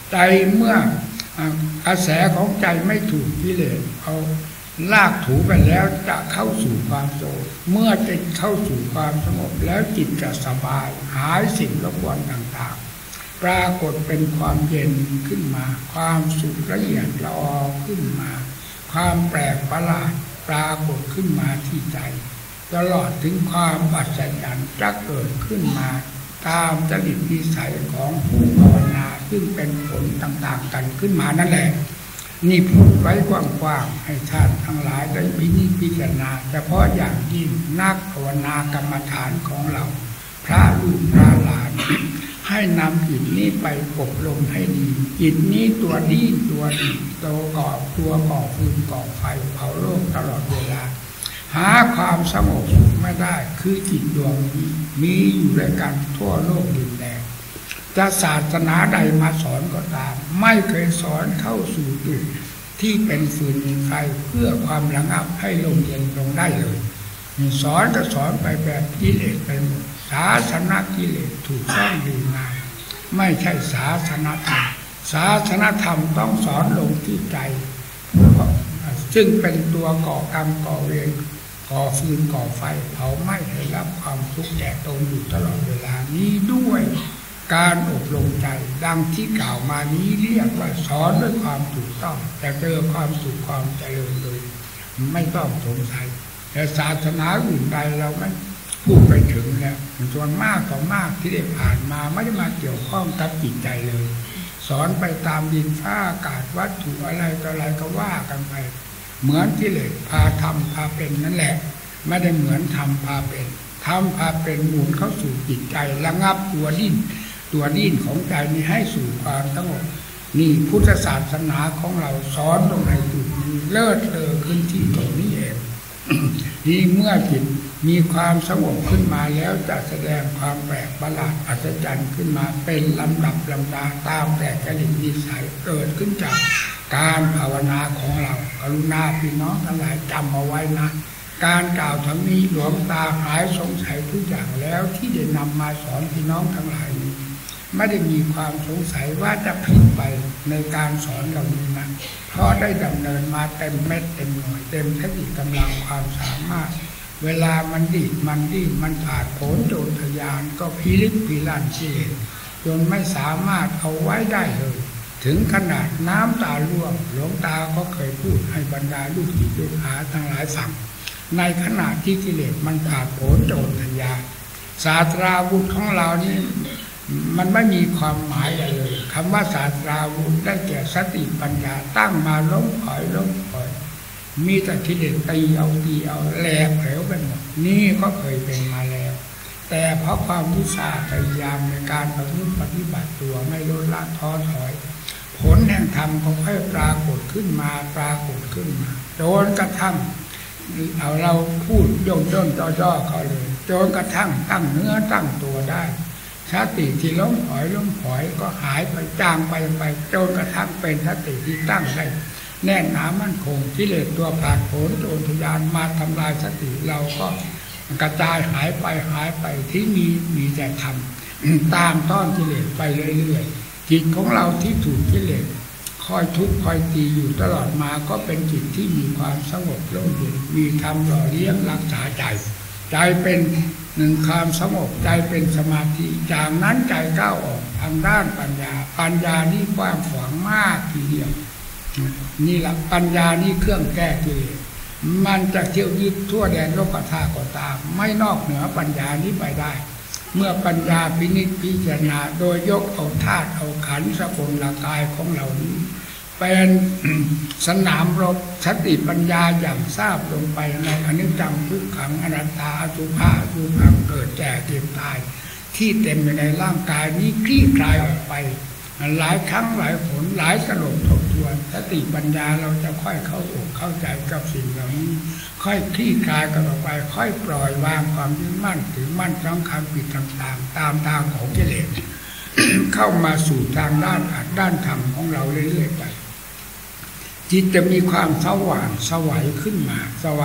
Speaker 1: ใจเมื่อกระแสของใจไม่ถูกกิเลสเอาลากถูไปแล้วจะเข้าสู่ความสงบเมื่อจิตเข้าสู่ความสงบแล้วจิตจะสบายหายสิ่งรบกวนต่างๆปรากฏเป็นความเย็นขึ้นมาความสุขละเอียดละออขึ้นมาความแปลกประหลาดปรากฏขึ้นมาที่ใจตลอดถึงความอัศจรรย์จะเกิดขึ้นมาตามจริตนิสัยของผู้ภาวนาซึ่งเป็นผลต่างๆกันขึ้นมานั่นแหละนี่พูดไว้กว้างๆให้ท่านทั้งหลายได้พิจารณาเฉพาะอย่างยิ่งนักภาวนากรรมฐานของเราพระลูกพระหลาน ให้นำจิตนี้ไปอบรมให้ดีจิตนี้ตัวดิ้นตัวดีตัวก่อฟืนก่อไฟเผาโลกตลอดเวลาหาความสงบสุขไม่ได้คือจิตดวงนี้มีอยู่ด้วยกันทั่วโลกดินแดนจะศาสนาใดมาสอนก็ตามไม่เคยสอนเข้าสู่จุดที่เป็นฟืนเป็นไฟเพื่อความระงับให้ลมเย็นลงได้เลยสอนก็สอนไปแบบกิเลสไปหมดศาสนากิเลสถูกต้องดีงามไม่ใช่ศาสนาธรรมศาสนาธรรมต้องสอนลงที่ใจซึ่งเป็นตัวก่อกรรมก่อเวรก่อฟืนก่อไฟเผาไหม้ให้รับความทุกข์แก่ตนอยู่ตลอดเวลานี้ด้วยการอบรมใจดังที่กล่าวมานี้เรียกว่าสอนด้วยความถูกต้องแต่เจอความสุขความเจริญเลยไม่ต้องสงสัยแต่ศาสนาอื่นใดเราไม่พูดไปถึงแล้วส่วนมากต่อมากที่ได้ผ่านมาไม่ได้มาเกี่ยวข้องกับจิตใจเลยสอนไปตามดินฟ้าอากาศวัตถุอะไรต่ออะไรก็ว่ากันไปเหมือนกิเลสพาทำพาเป็นนั่นแหละไม่ได้เหมือนทำพาเป็นทำพาเป็นหมุนเข้าสู่จิตใจระงับตัวดิ้นของใจนี้ให้สู่ความสงบนี่พุทธศาสนาของเราสอนตรงไหนจุดนี้เลิศเลอขึ้นที่ตรงนี้เอง นี่เมื่อจิตมีความสงบขึ้นมาแล้วจะแสดงความแปลกประหลาดอัศจรรย์ขึ้นมาเป็นลำดับลำดาตามแต่จริตนิสัยเกิดขึ้นจากการภาวนาของเรากรุณาพี่น้องทั้งหลายจำเอาไว้นะการกล่าวทั้งนี้หลวงตาหายสงสัยทุกอย่างแล้วที่ได้นำมาสอนพี่น้องทั้งหลายนี้ไม่ได้มีความสงสัยว่าจะผิดไปในการสอนเหล่านี้นะเพราะได้ดำเนินมาเต็มเม็ดเต็มหน่วยเต็มขนาดกำลังความสามารถเวลามันดิ้นมันผ่านผลโจรทยานก็พิลึกพิลั่นเสียจนไม่สามารถเอาไว้ได้เลยถึงขนาดน้ำตาร่วงหลวงตาก็เคยพูดให้บรรดาลูกศิษย์ลูกหาทั้งหลายฟังในขณะที่กิเลสมันผ่านผลโจรทยานศาสตราวุธของเรานี่มันไม่มีความหมายอะไรเลยคำว่าศาสตราวุธได้แก่สติปัญญาตั้งมาล้มถอยมีแต่กิเลสตีเอาแหลกเหลวไปหมดนี่ก็เคยเป็นมาแล้วแต่เพราะความอุตสาห์พยายามในการปฏิบัติตัวไม่ลดละท้อถอยผลแห่งธรรมก็ค่อยปรากฏขึ้นมาจนกระทั่งเอาเราพูดย่นจ่อเขาเลยจนกระทั่งตั้งเนื้อตั้งตัวได้สติที่ล้มถอยก็หายไปจางไปจนกระทั่งเป็นสติที่ตั้งได้แน่นหนามั่นคงกิเลสตัวผ่านผลโจรทยานมาทำลายสติเราก็กระจายหายไปที่มีแต่ธรรมตามต้อนกิเลสไปเรื่อยๆจิตของเราที่ถูกกิเลสคอยทุบคอยตีอยู่ตลอดมาก็เป็นจิตที่มีความสงบร่มเย็นมีธรรมหล่อเลี้ยงรักษาใจเป็นหนึ่งความสงบใจเป็นสมาธิจากนั้นใจก้าวออกทางด้านปัญญานี่กว้างขวางมากทีเดียวนี่แหละปัญญานี่เครื่องแก้กิเลสมันจะเที่ยวยึดทั่วแดนโลกธาตุก็ตามไม่นอกเหนือปัญญานี้ไปได้เมื่อปัญญาพินิจพิจารณาโดยยกเอาธาตุเอาขันธ์สกุลร่างกายของเรานี้เป็นสนามรบสติปัญญาอย่างทราบลงไปในอนิจจังทุกขังอนัตตาอสุภะทุกขังเกิดแก่เจ็บตายที่เต็มอยู่ในร่างกายนี้คลี่คลายออกไปหลายครั้งหลายหนหลายสลบทบทวนสติปัญญาเราจะค่อยเข้าอกเข้าใจกับสิ่งเหล่านี้ค่อยคลี่คลายกันออกไปค่อยปล่อยวางความยึดมั่นถือมั่นสำคัญผิดต่างๆตามทางของกิเลส เข้ามาสู่ทางด้านธรรมของเราเรื่อยๆไปจิตจะมีความสว่างสวัยขึ้นมา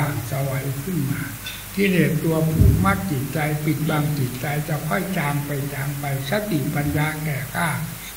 Speaker 1: กิเลสตัวผูกมัดจิตใจปิดบังจิตใจจะค่อยจางไปสติปัญญาแก่กล้า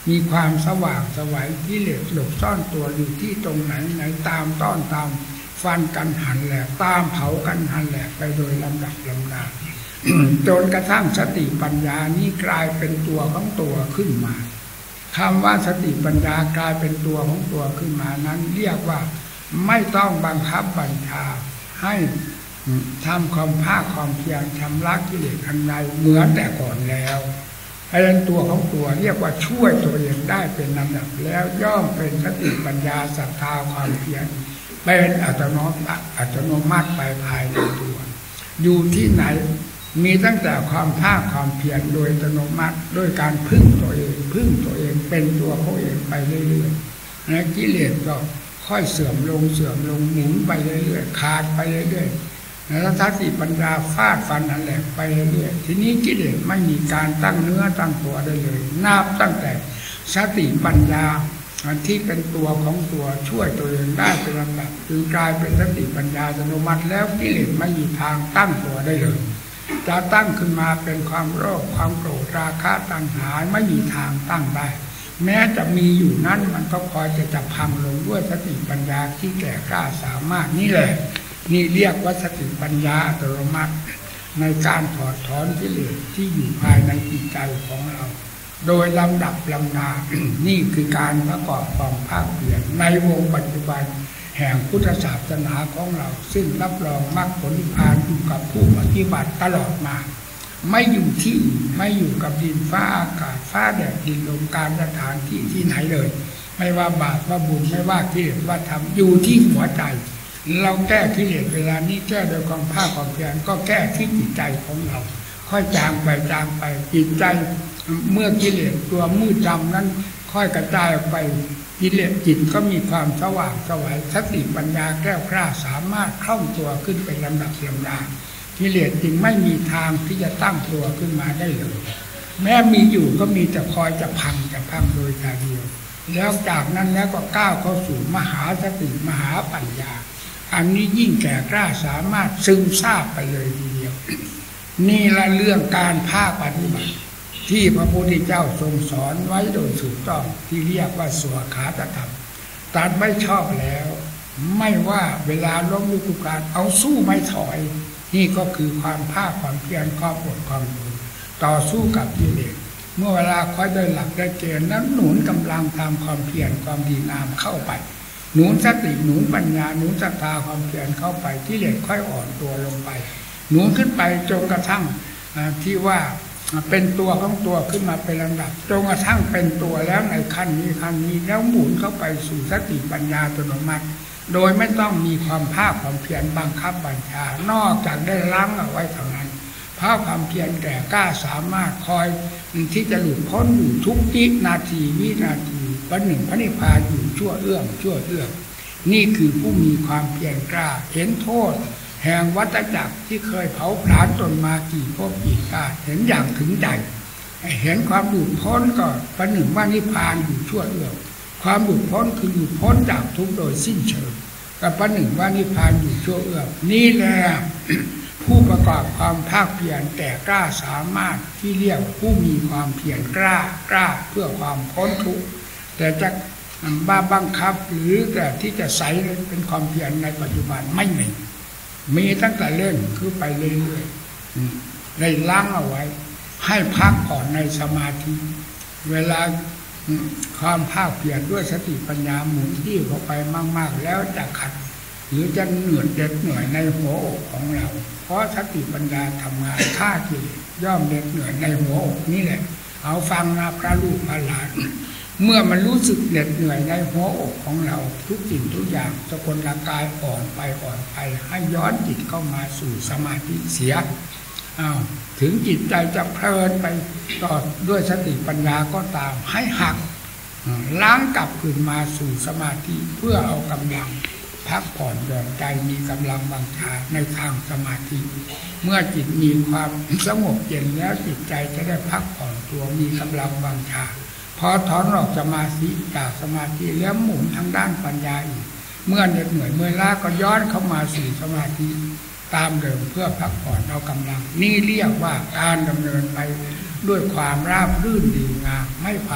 Speaker 1: มีความสว่างไสวกิเลสหลบซ่อนตัวอยู่ที่ตรงไหนไหนตามต้อนตามฟันกันหันแหลกตามเผากันหันแหลกไปโดยลำดับลำดา จนกระทั่งสติปัญญานี้กลายเป็นตัวของตัวขึ้นมาคำว่าสติปัญญากลายเป็นตัวของตัวขึ้นมานั้นเรียกว่าไม่ต้องบังคับบัญชาให้ทำความภาคความเพียรชำระกิเลสอันใดเหมือนแต่ก่อนแล้วไอ้ตัวของตัวเรียกว่าช่วยตัวเองได้เป็นลำดับแล้วย่อมเป็นสติปัญญาศรัทธาความเพียรเป็นอัตโนมัติไปภายในตัวอยู่ที่ไหนมีตั้งแต่ความภาคความเพียรโดยอัตโนมัติด้วยการพึ่งตัวเองเป็นตัวเขาเองไปเรื่อยๆและกิเลสก็ค่อยเสื่อมลงหมุนไปเรื่อยๆขาดไปเรื่อยๆแล้วสติปัญญาฟาดฟันนั่นแหละไปเรื่อยๆทีนี้กิเลสไม่มีการตั้งเนื้อตั้งตัวได้เลยนับตั้งแต่สติปัญญาที่เป็นตัวของตัวช่วยตัวเองได้เป็นลำดับจึงกลายเป็นสติปัญญาอัตโนมัติแล้วกิเลสไม่มีทางตั้งตัวได้เลยจะตั้งขึ้นมาเป็นความโลภความโกรธราคะตัณหาไม่มีทางตั้งได้แม้จะมีอยู่นั้นมันก็คอยจะพังลงด้วยสติปัญญาที่แก่กล้าสามารถนี่แหละนี่เรียกว่าสติปัญญาอัตโนมัติในการถอดถอนกิเลสที่อยู่ภายในจิตใจของเราโดยลำดับลำดา นี่คือการประกอบความภาคเพียรในวงปัจจุบันแห่งพุทธศาสนาของเราซึ่งรับรองมรรคผลนิพพานอยู่กับผู้ปฏิบัติตลอดมาไม่อยู่ที่ไม่อยู่กับดินฟ้าอากาศฟ้าแดดดินลมการสถานที่ที่ไหนเลยไม่ว่าบาปว่าบุญไม่ว่ากิเลสว่าธรรมอยู่ที่หัวใจเราแก้กิเลสเวลานี้แก้โดยความภาคความเพียรก็แก้ที่จิตใจของเราค่อยจางไปจิตใจเมื่อกิเลสตัวมืดดำนั้นค่อยกระจายออกไปกิเลสจิตก็มีความสว่างไสวสติปัญญาแก้วกล้าสามารถคล่องตัวขึ้นเป็นลำดับลำดากิเลสจึงไม่มีทางที่จะตั้งตัวขึ้นมาได้เลยแม้มีอยู่ก็มีแต่คอยจะพังโดยทางเดียวแล้วจากนั้นแล้วก็ก้าวเข้าสู่มหาสติมหาปัญญาอันนี้ยิ่งแก่กล้าสามารถซึมซาบไปเลยทีเดียวนี่ละเรื่องการภาคปฏิบัติที่พระพุทธเจ้าทรงสอนไว้โดยถูกต้องที่เรียกว่าสวขาตธรรมตัดไม่ชอบแล้วไม่ว่าเวลาล้มลุกคลุกคลานเอาสู้ไม่ถอยนี่ก็คือความภาคความเพียรความอดความทนต่อสู้กับกิเลสเมื่อเวลาค่อยได้หลักได้เกณฑ์นั้นหนุนกำลังตามความเพียรความดีงามเข้าไปหนุนสติหนุนปัญญาหนุนศรัทธาความเพียรเข้าไปกิเลสค่อยอ่อนตัวลงไปหนุนขึ้นไปจนกระทั่งที่ว่าเป็นตัวของตัวขึ้นมาเป็นลำดับจนกระทั่งเป็นตัวแล้วในขั้นนี้แล้วหมุนเข้าไปสู่สติปัญญาอัตโนมัติโดยไม่ต้องมีความภาคความเพียรบังคับบัญชานอกจากได้ล้างเอาไว้เท่านั้นภาคความเพียรแก่กล้าสามารถคอยที่จะหลุดพ้นอยู่ทุกนาทีวินาทีวันหนึ่งพระนิพพานอยู่ชั่วเอื้อมนี่คือผู้มีความเพียรกล้าเห็นโทษแห่งวัฏจักรที่เคยเผาผลาญตนมากี่ภพกี่ชาติเห็นอย่างถึงใจเห็นความหลุดพ้นก็ประหนึ่งว่านิพพานอยู่ชั่วเอื้อมความหลุดพ้นคือหลุดพ้นจากทุกข์โดยสิ้นเชิงกับประหนึ่งว่านิพพานอยู่ชั่วเอื้อมนี่แหละผู้ประกอบความภาคเพียรแต่กล้าสามารถที่เรียกผู้มีความเพียรกล้าเพื่อความพ้นทุกข์แต่จะบังคับหรือแต่ที่จะใส่เป็นความเพียรในปัจจุบันไม่มีตั้งแต่เล่นคือไปเรื่อยๆได้ล้างเอาไว้ให้พักผ่อนในสมาธิเวลาความภาคเพียรด้วยสติปัญญาหมุนที่เข้าไปมากๆแล้วจะขัดหรือจะเหนื่อยในหัวอกของเราเพราะสติปัญญาทำงานฆ่ากิเลสย่อมเหนื่อยในหัวอกนี่แหละเอาฟังนะพระลูกพระหลานเมื่อมันรู้สึกเหนื่อยในหัวอกของเราทุกสิ่งทุกอย่างสกุลร่างกายอ่อนไปให้ย้อนจิตเข้ามาสู่สมาธิเสียถึงจิตใจจะเพลินไปต่อด้วยสติปัญญาก็ตามให้หักล้างกลับคืนมาสู่สมาธิเพื่อเอากำลังพักผ่อนหย่อนใจมีกำลังบังชาในทางสมาธิเมื่อจิตมีความสงบเย็นแล้วจิตใจจะได้พักผ่อนตัวมีกำลังบังชาพอถอนออกจากสมาธิแล้วหมุนทางด้านปัญญาอีกเมื่อเหนื่อยเมื่อยล้าก็ย้อนเข้ามาสู่สมาธิตามเดิมเพื่อพักผ่อนเอากำลังนี่เรียกว่าการดำเนินไปด้วยความราบรื่นดีงามไม่ผาดโผน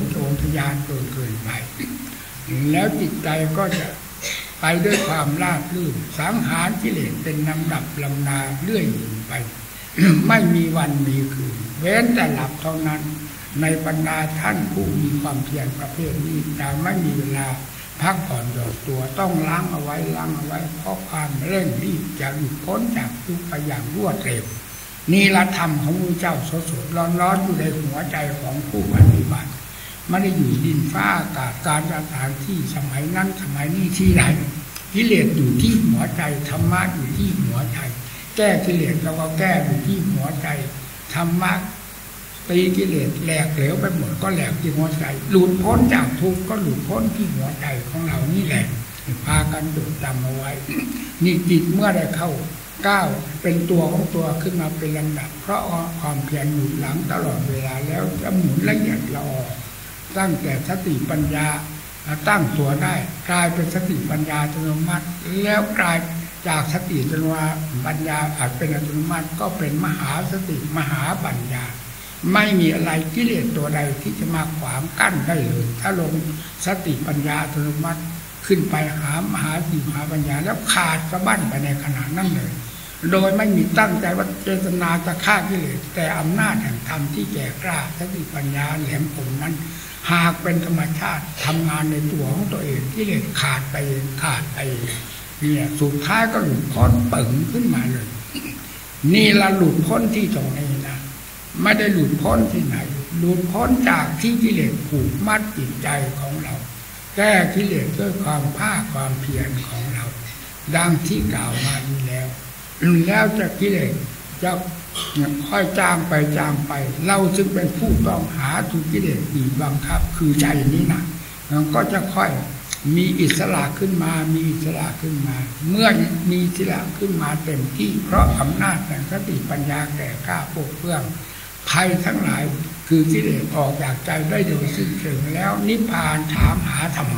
Speaker 1: โจรทะยานเกินไปแล้วจิตใจก็จะไปด้วยความราบรื่นสังหารกิเลสเป็นลำดับลำนาเรื่อยไป ไม่มีวันมีคืนเว้นแต่หลับเท่านั้นในบรรดาท่านผู้มีความเพียรประเภทนี้จะไม่มีเวลาพักผ่อนหย่อนตัวต้องล้างเอาไว้เพราะความเร่งรีบจะหลุดพ้นจากทุกข์ไปอย่างรวดเร็วนี่ละธรรมของพระเจ้าสดๆร้อนๆอยู่ในหัวใจของผู้ปฏิบัติไม่ได้อยู่ดินฟ้าอากาศการสถานที่สมัยนั้นสมัยนี้ที่ไหนกิเลสอยู่ที่หัวใจธรรมะอยู่ที่หัวใจแก้กิเลสเราก็แก้อยู่ที่หัวใจธรรมะตีกิเลสแหลกเหลวไปหมดก็แหลกที่หัวใจหลุดพ้นจากทุกข์ก็หลุดพ้นที่หัวใจของเรานี่แหละพากันจดจำเอาไว้นี่จิตเมื่อได้เข้าก้าวเป็นตัวของตัวขึ้นมาเป็นลำดับเพราะความเพียรหนุนหลังตลอดเวลาแล้วจะหมุนละเอียดละออตั้งแต่สติปัญญาตั้งตัวได้กลายเป็นสติปัญญาอัตโนมัติแล้วกลายจากสติอัตโนมัติปัญญาอาจเป็นอัตโนมัติก็เป็นมหาสติมหาปัญญาไม่มีอะไรกิเลสตัวใดที่จะมาขวางกั้นได้เลยถ้าลงสติปัญญาอัตโนมัติขึ้นไปหามหาสติมหาปัญญาแล้วขาดสะบั้นไปในขณะนั้นเลยโดยไม่มีตั้งใจว่าเจตนาจะฆ่ากิเลสแต่อำนาจแห่งธรรมที่แก่กล้าสติปัญญาแหลมคมนั้นหากเป็นธรรมชาติทำงานในตัวของตัวเองกิเลสขาดไปเนี่ยสุดท้ายก็หลุดพ้นปึ๋งขึ้นมาเลยนี่ละหลุดพ้นที่ตรงนี้นะไม่ได้หลุดพ้นที่ไหนหลุดพ้นจากที่กิเลสผูกมัดจิตใจของเราแก้กิเลสด้วยความภาคความเพียรของเราดังที่กล่าวมานี้แล้วจะกิเลสจะค่อยจางไปเราจึงเป็นผู้ต้องหาถูกกิเลสบีบบังคับคือใจนี้นะมันก็จะค่อยมีอิสระขึ้นมาเมื่อมีอิสระขึ้นมาเต็มที่เพราะอำนาจแห่งสติปัญญาแก่กล้าปกเปื้องภัยทั้งหลายคือกิเลสออกจากใจได้โดยสิ้นเชิงแล้วนิพพานถามหาทำไม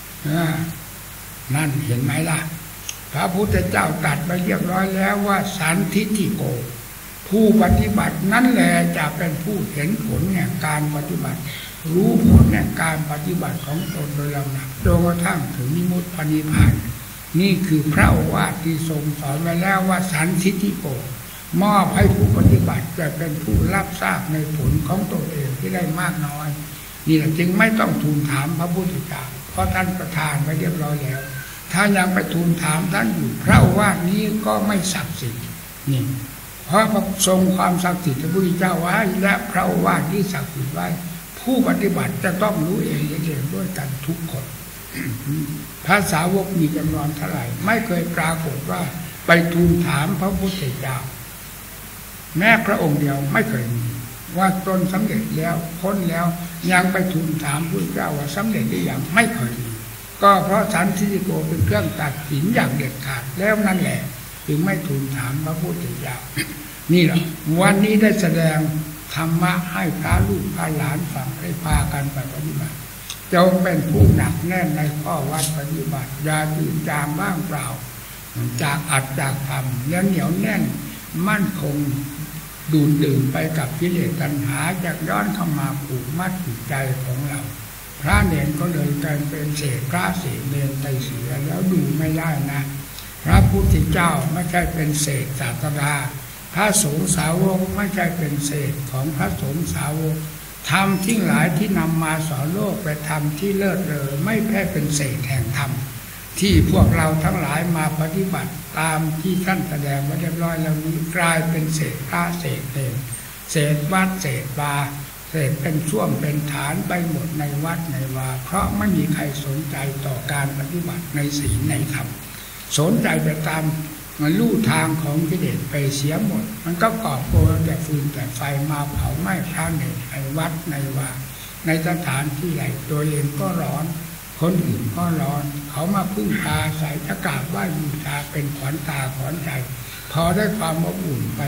Speaker 1: นั่นเห็นไหมล่ะพระพุทธเจ้าตรัสไปเรียบร้อยแล้วว่าสันทิฏฐิโกผู้ปฏิบัตินั่นแหละจะเป็นผู้เห็นผลแห่งการปฏิบัติรู้ผลแห่งการปฏิบัติของตนโดยลำดับจนกระทั่งถึงนิมุตติพระนิพพานนี่คือพระโอวาทที่ทรงสอนไว้แล้วว่าสันทิฏฐิโกมอบให้ผู้ปฏิบัติจะเป็นผู้รับทราบในผลของตนเองที่ได้มากน้อยนี่แหละจึงไม่ต้องทูลถามพระพุทธเจ้าเพราะท่านประทานไว้เรียบร้อยแล้วถ้ายังไปทูลถามท่านอยู่พระโอวาทนี้ก็ไม่ศักดิ์สิทธิ์นี่เพราะทรงความศักดิ์สิทธิ์พระพุทธเจ้าไว้และพระโอวาทที่ศักดิ์สิทธิ์ไว้ผู้ปฏิบัติจะต้องรู้เองด้วยกันทุกคนพระสาวกมีจำนวนเท่าไหร่ไม่เคยปรากฏว่าไปทูลถามพระพุทธเจ้าแม้พระองค์เดียวไม่เคยมีว่าตนสำเร็จแล้วพ้นแล้วยังไปทูลถามพระพุทธเจ้าว่าสำเร็จหรือยังไม่เคยมีก็เพราะสันทิฏฐิโกเป็นเครื่องตัดสินอย่างเด็ดขาดแล้วนั่นแหละจึงไม่ทูลถามพระพุทธเจ้านี่แหละวันนี้ได้แสดงธรรมะให้พระลูกพระหลานฟังให้พากันไปปฏิบัติจงเป็นผู้หนักแน่นในข้อวัดปฏิบัติอย่าตื่นจามบ้างเปล่าจากอัดจากทำแล้วเหนียวแน่นมั่นคงดูดดื่มไปกับกิเลสตัณหาจากย้อนเข้ามาผูกมัดจิตใจของเราพระเนรก็เลยกลายเป็นเศษพระเศษเนรไตเสียแล้วดูไม่ได้นะพระพุทธเจ้าไม่ใช่เป็นเศษศาสดาพระสงฆ์สาวกไม่ใช่เป็นเศษของพระสงฆ์สาวกธรรมที่หลายที่นำมาสอนโลกไปธรรมที่เลิศเลอไม่แค่เป็นเศษแห่งธรรมที่พวกเราทั้งหลายมาปฏิบัติตามที่ท่านแสดงไว้เรียบร้อยแล้วนี้กลายเป็นเศษพระเศษเนรเศษวัดเศษวาเศษเป็นช่วงเป็นฐานไปหมดในวัดในวาเพราะไม่มีใครสนใจต่อการปฏิบัติในศีลในธรรมสนใจไปตามมันลู่ทางของกิเลสไปเสียหมดมันก็ก่อโกยแต่ฟืนแต่ไฟมาเผาไหม้พระเนรในวัดในวาในสถานที่ใดตัวเองก็ร้อนคนอื่นก็ร้อนเขามาพึ่งพาใส่ตะกราบไหว้บูชาเป็นขวัญตาขวัญใจพอได้ความอบอุ่นไป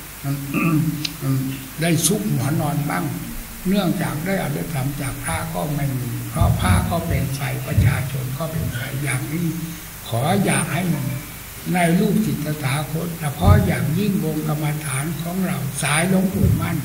Speaker 1: ได้ซุกหัวนอนบ้างเนื่องจากได้อภิธรรมจากพระก็ไม่มีเพราะพระก็เป็นไฟประชาชนก็เป็นไฟอย่างนี้ขออยากให้ในรูปจิตตถาคตเฉพาะอย่างยิ่งวงกรรมฐานของเราสายหลวงปู่มั่น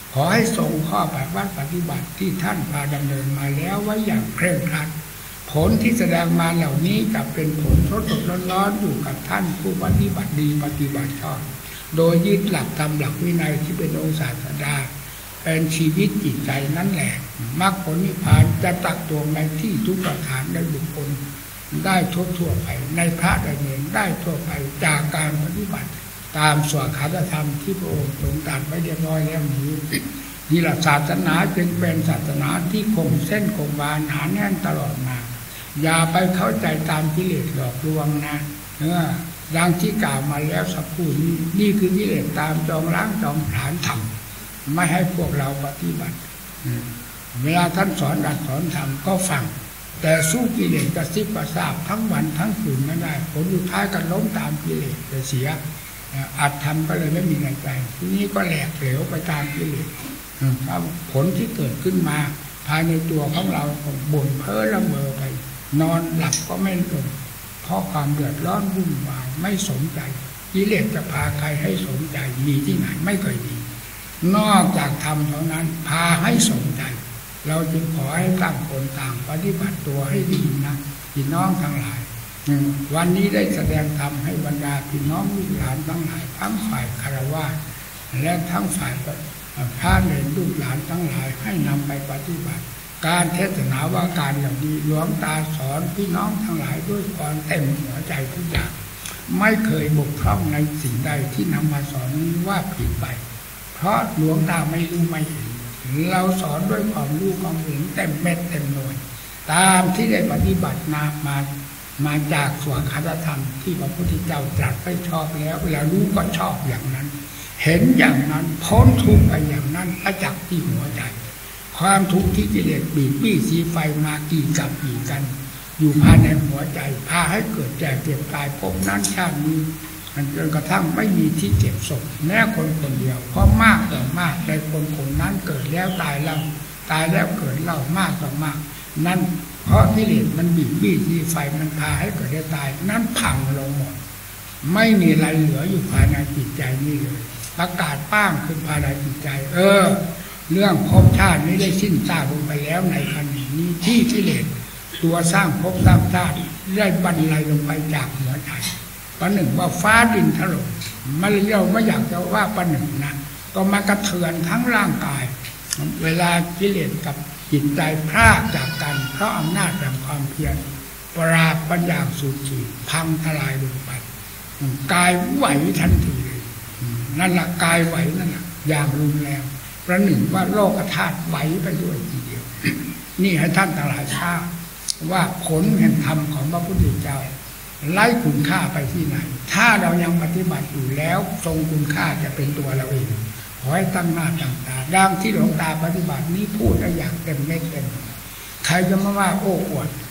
Speaker 1: ขอให้ทรงข้อปฏิบัติที่ท่านพาดำเนินมาแล้วไว้อย่างเคร่งครัดผลที่แสดงมาเหล่านี้จะเป็นผลสดๆร้อนๆอยู่กับท่านผู้ปฏิบัติดีปฏิบัติชอบโดยยึดหลักธรรมหลักวินัยที่เป็นองค์ศาสดาเป็นชีวิตจิตใจนั่นแหละมรรคผลนิพพานจะตักตวงในที่ทุกประการในบุคคลได้ทั่วไปในพระได้เองได้ทั่วไปจากการปฏิบัติตามสวขาธรรมที่พระองค์ทรงตรัสไว้เรียบร้อยแล้วนี้นี่แหละศาสนาจึงเป็นศาสนาที่คงเส้นคงวาหนาแน่นตลอดมาอย่าไปเข้าใจตามกิเลสหลอกลวงนะดังที่กล่าวมาแล้วสักครู่นี้นี่คือกิเลสตามจองล้างจองผลาญธรรมไม่ให้พวกเราปฏิบัติเวลาท่านสอนดัดสอนธรรมก็ฟังแต่สู้กิเลสกระซิบกระซาบทั้งวันทั้งคืนไม่ได้ผลสุดท้ายก็ล้มตามกิเลสจะเสียอัดทำก็เลยไม่มีในใจทีนี้ก็แหลกเหลวไปตามกิเลสผลที่เกิดขึ้นมาภายในตัวของเราบ่นเพ้อละเมอไปนอนหลับก็ไม่ลงเพราะความเดือดร้อนวุ่นวายไม่สมใจกิเลสจะพาใครให้สมใจมีที่ไหนไม่เคยมีนอกจากธรรมเท่านั้นพาให้สมใจเราจึงขอให้ตั้งคนต่างปฏิบัติตัวให้ดีนะพี่น้องทั้งหลายวันนี้ได้แสดงธรรมให้บรรดาพี่น้องลูกหลานทั้งหลายทั้งฝ่ายคฤหัสถ์และทั้งฝ่ายพระเนรลูกหลานทั้งหลายให้นำไปปฏิบัติการเทศนาว่าการเหล่านี้หลวงตาสอนพี่น้องทั้งหลายด้วยความเต็มหัวใจทุกอย่างไม่เคยบกพร่องในสิ่งใดที่นำมาสอนนี้ว่าผิดไปเพราะหลวงตาไม่รู้ไม่เห็นเราสอนด้วยความรู้ความเห็นเต็มเม็ดเต็มหน่วยตามที่ได้ปฏิบัติมาจากสวขาธรรมที่พระพุทธเจ้าตรัสไปชอบแล้วเวลารู้ก็ชอบอย่างนั้นเห็นอย่างนั้นพ้นทุกข์ไปอย่างนั้นประจักษ์ที่หัวใจความทุกข์ที่กิเลสบีบบี้สีไฟมากี่กับกี่กันอยู่ภายในหัวใจพาให้เกิดแก่เจ็บตายพบนั้นชาตินี้จนกระทั่งไม่มีที่เก็บศพแม้คนคนเดียวเพราะมากต่อมากในคนคนนั้นเกิดแล้วตายแล้วตายแล้วเกิดเล่ามากต่อมากนั่นเพราะกิเลสมันบีบบี้สีไฟมันพาให้เกิดได้ตายนั้นพังลงหมดไม่มีอะไรเหลืออยู่ภายในจิตใจนี่เลยประกาศป้างขึ้นภายในจิตใจเรื่องภพชาตินี้ได้สิ้นซากลงไปแล้วในขณะนี้ที่กิเลสตัวสร้างภพสร้างชาติได้บรรลัยลงไปจากหัวใจประหนึ่งว่าฟ้าดินถล่มมันเราไม่อยากจะว่าประหนึ่งนะก็มากระเทือนทั้งร่างกายเวลากิเลสกับจิตใจพรากจากกันเพราะอำนาจแห่งความเพียรปราบปัญญาสูญฉีดพังทลายลงไปกายไหวทันทีเลยนั่นแหละกายไหวนั่นแหละอย่างรุนแรงประหนึ่งว่าโลกธาตุไหวไปด้วยทีเดียวนี่ให้ท่านทั้งหลายทราบว่าผลแห่งธรรมของพระพุทธเจ้าไร้คุณค่าไปที่ไหนถ้าเรายังปฏิบัติอยู่แล้วทรงคุณค่าจะเป็นตัวเราเองขอให้ตั้งหน้าตั้งตาดังที่หลวงตาปฏิบัตินี้พูดได้อย่างเต็มเม็ดเต็มใครจะมาว่าโอ้อวด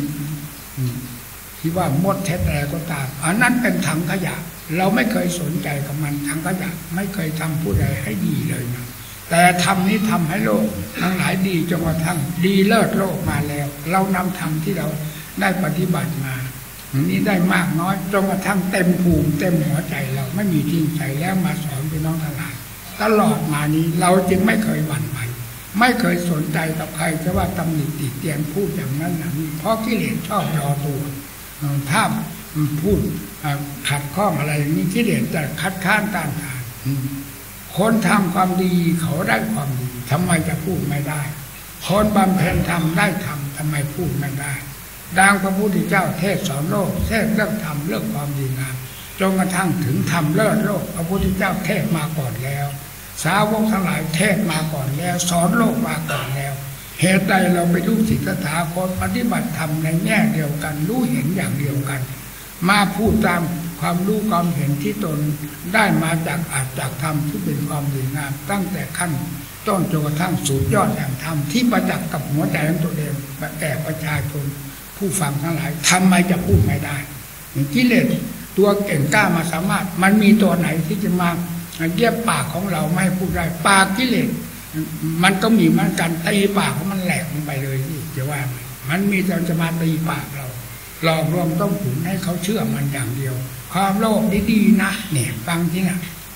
Speaker 1: ที่ว่ามดแท้ๆก็ตามอันนั้นเป็นถังขยะเราไม่เคยสนใจกับมันถังขยะไม่เคยทำผู้ใดให้ดีเลยนะแต่ธรรมนี้ทำให้โลกทั้งหลายดีจนกระทั่งดีเลิศโลกมาแล้วเรานำธรรมที่เราได้ปฏิบัติมานี้ได้มากน้อยจนกระทั่งเต็มภูมิเต็มหัวใจเราไม่มีทิ้งใจแล้วมาสอนพี่น้องทั้งหลายตลอดมานี้เราจึงไม่เคยหวั่นไหวไม่เคยสนใจกับใครจะว่าตำหนิติเตียนพูดอย่างนั้นอย่างนี้เพราะกิเลสชอบรอตัวถ้าพูดขัดข้องอะไรอย่างนี้กิเลสจะคัดค้านต้านทานคนทำความดีเขาได้ความดีทำไมจะพูดไม่ได้คนบำเพ็ญธรรมได้ธรรมทำไมพูดไม่ได้ดังพระพุทธเจ้าเทศสอนโลกเทศเรื่องธรรมเรื่องความดีงามจนกระทั่งถึงธรรมเลิศโลกพระพุทธเจ้าเทศมาก่อนแล้วสาวกทั้งหลายเทศมาก่อนแล้วสอนโลกมาก่อนแล้วเหตุใดเราไปรู้สิทธถาคตปฏิบัติธรรมในแง่เดียวกันรู้เห็นอย่างเดียวกันมาพูดตามความรู้ความเห็นที่ตนได้มาจากอาจจากธรรมที่เป็นความดีงามตั้งแต่ขั้นต้นจนกระทั่งสุดยอดแห่งธรรมที่ประจักษ์กับหัวใจของตัวเองแก่ประชาชนผู้ฟังทั้งหลายทำไมจะพูดไม่ได้กิเลสตัวเก่งกล้ามาสามารถมันมีตัวไหนที่จะมาเย็บปากของเราไม่พูดได้ปากกิเลสมันก็มีเหมือนกันตีปากของมันแหลกลงไปเลยที่จะว่ามันมีแต่จะมาตีปากเราหลอกลวงต้องขุนให้เขาเชื่อมันอย่างเดียวความโลภดีๆนะเนี่ยฟังที่น่ะ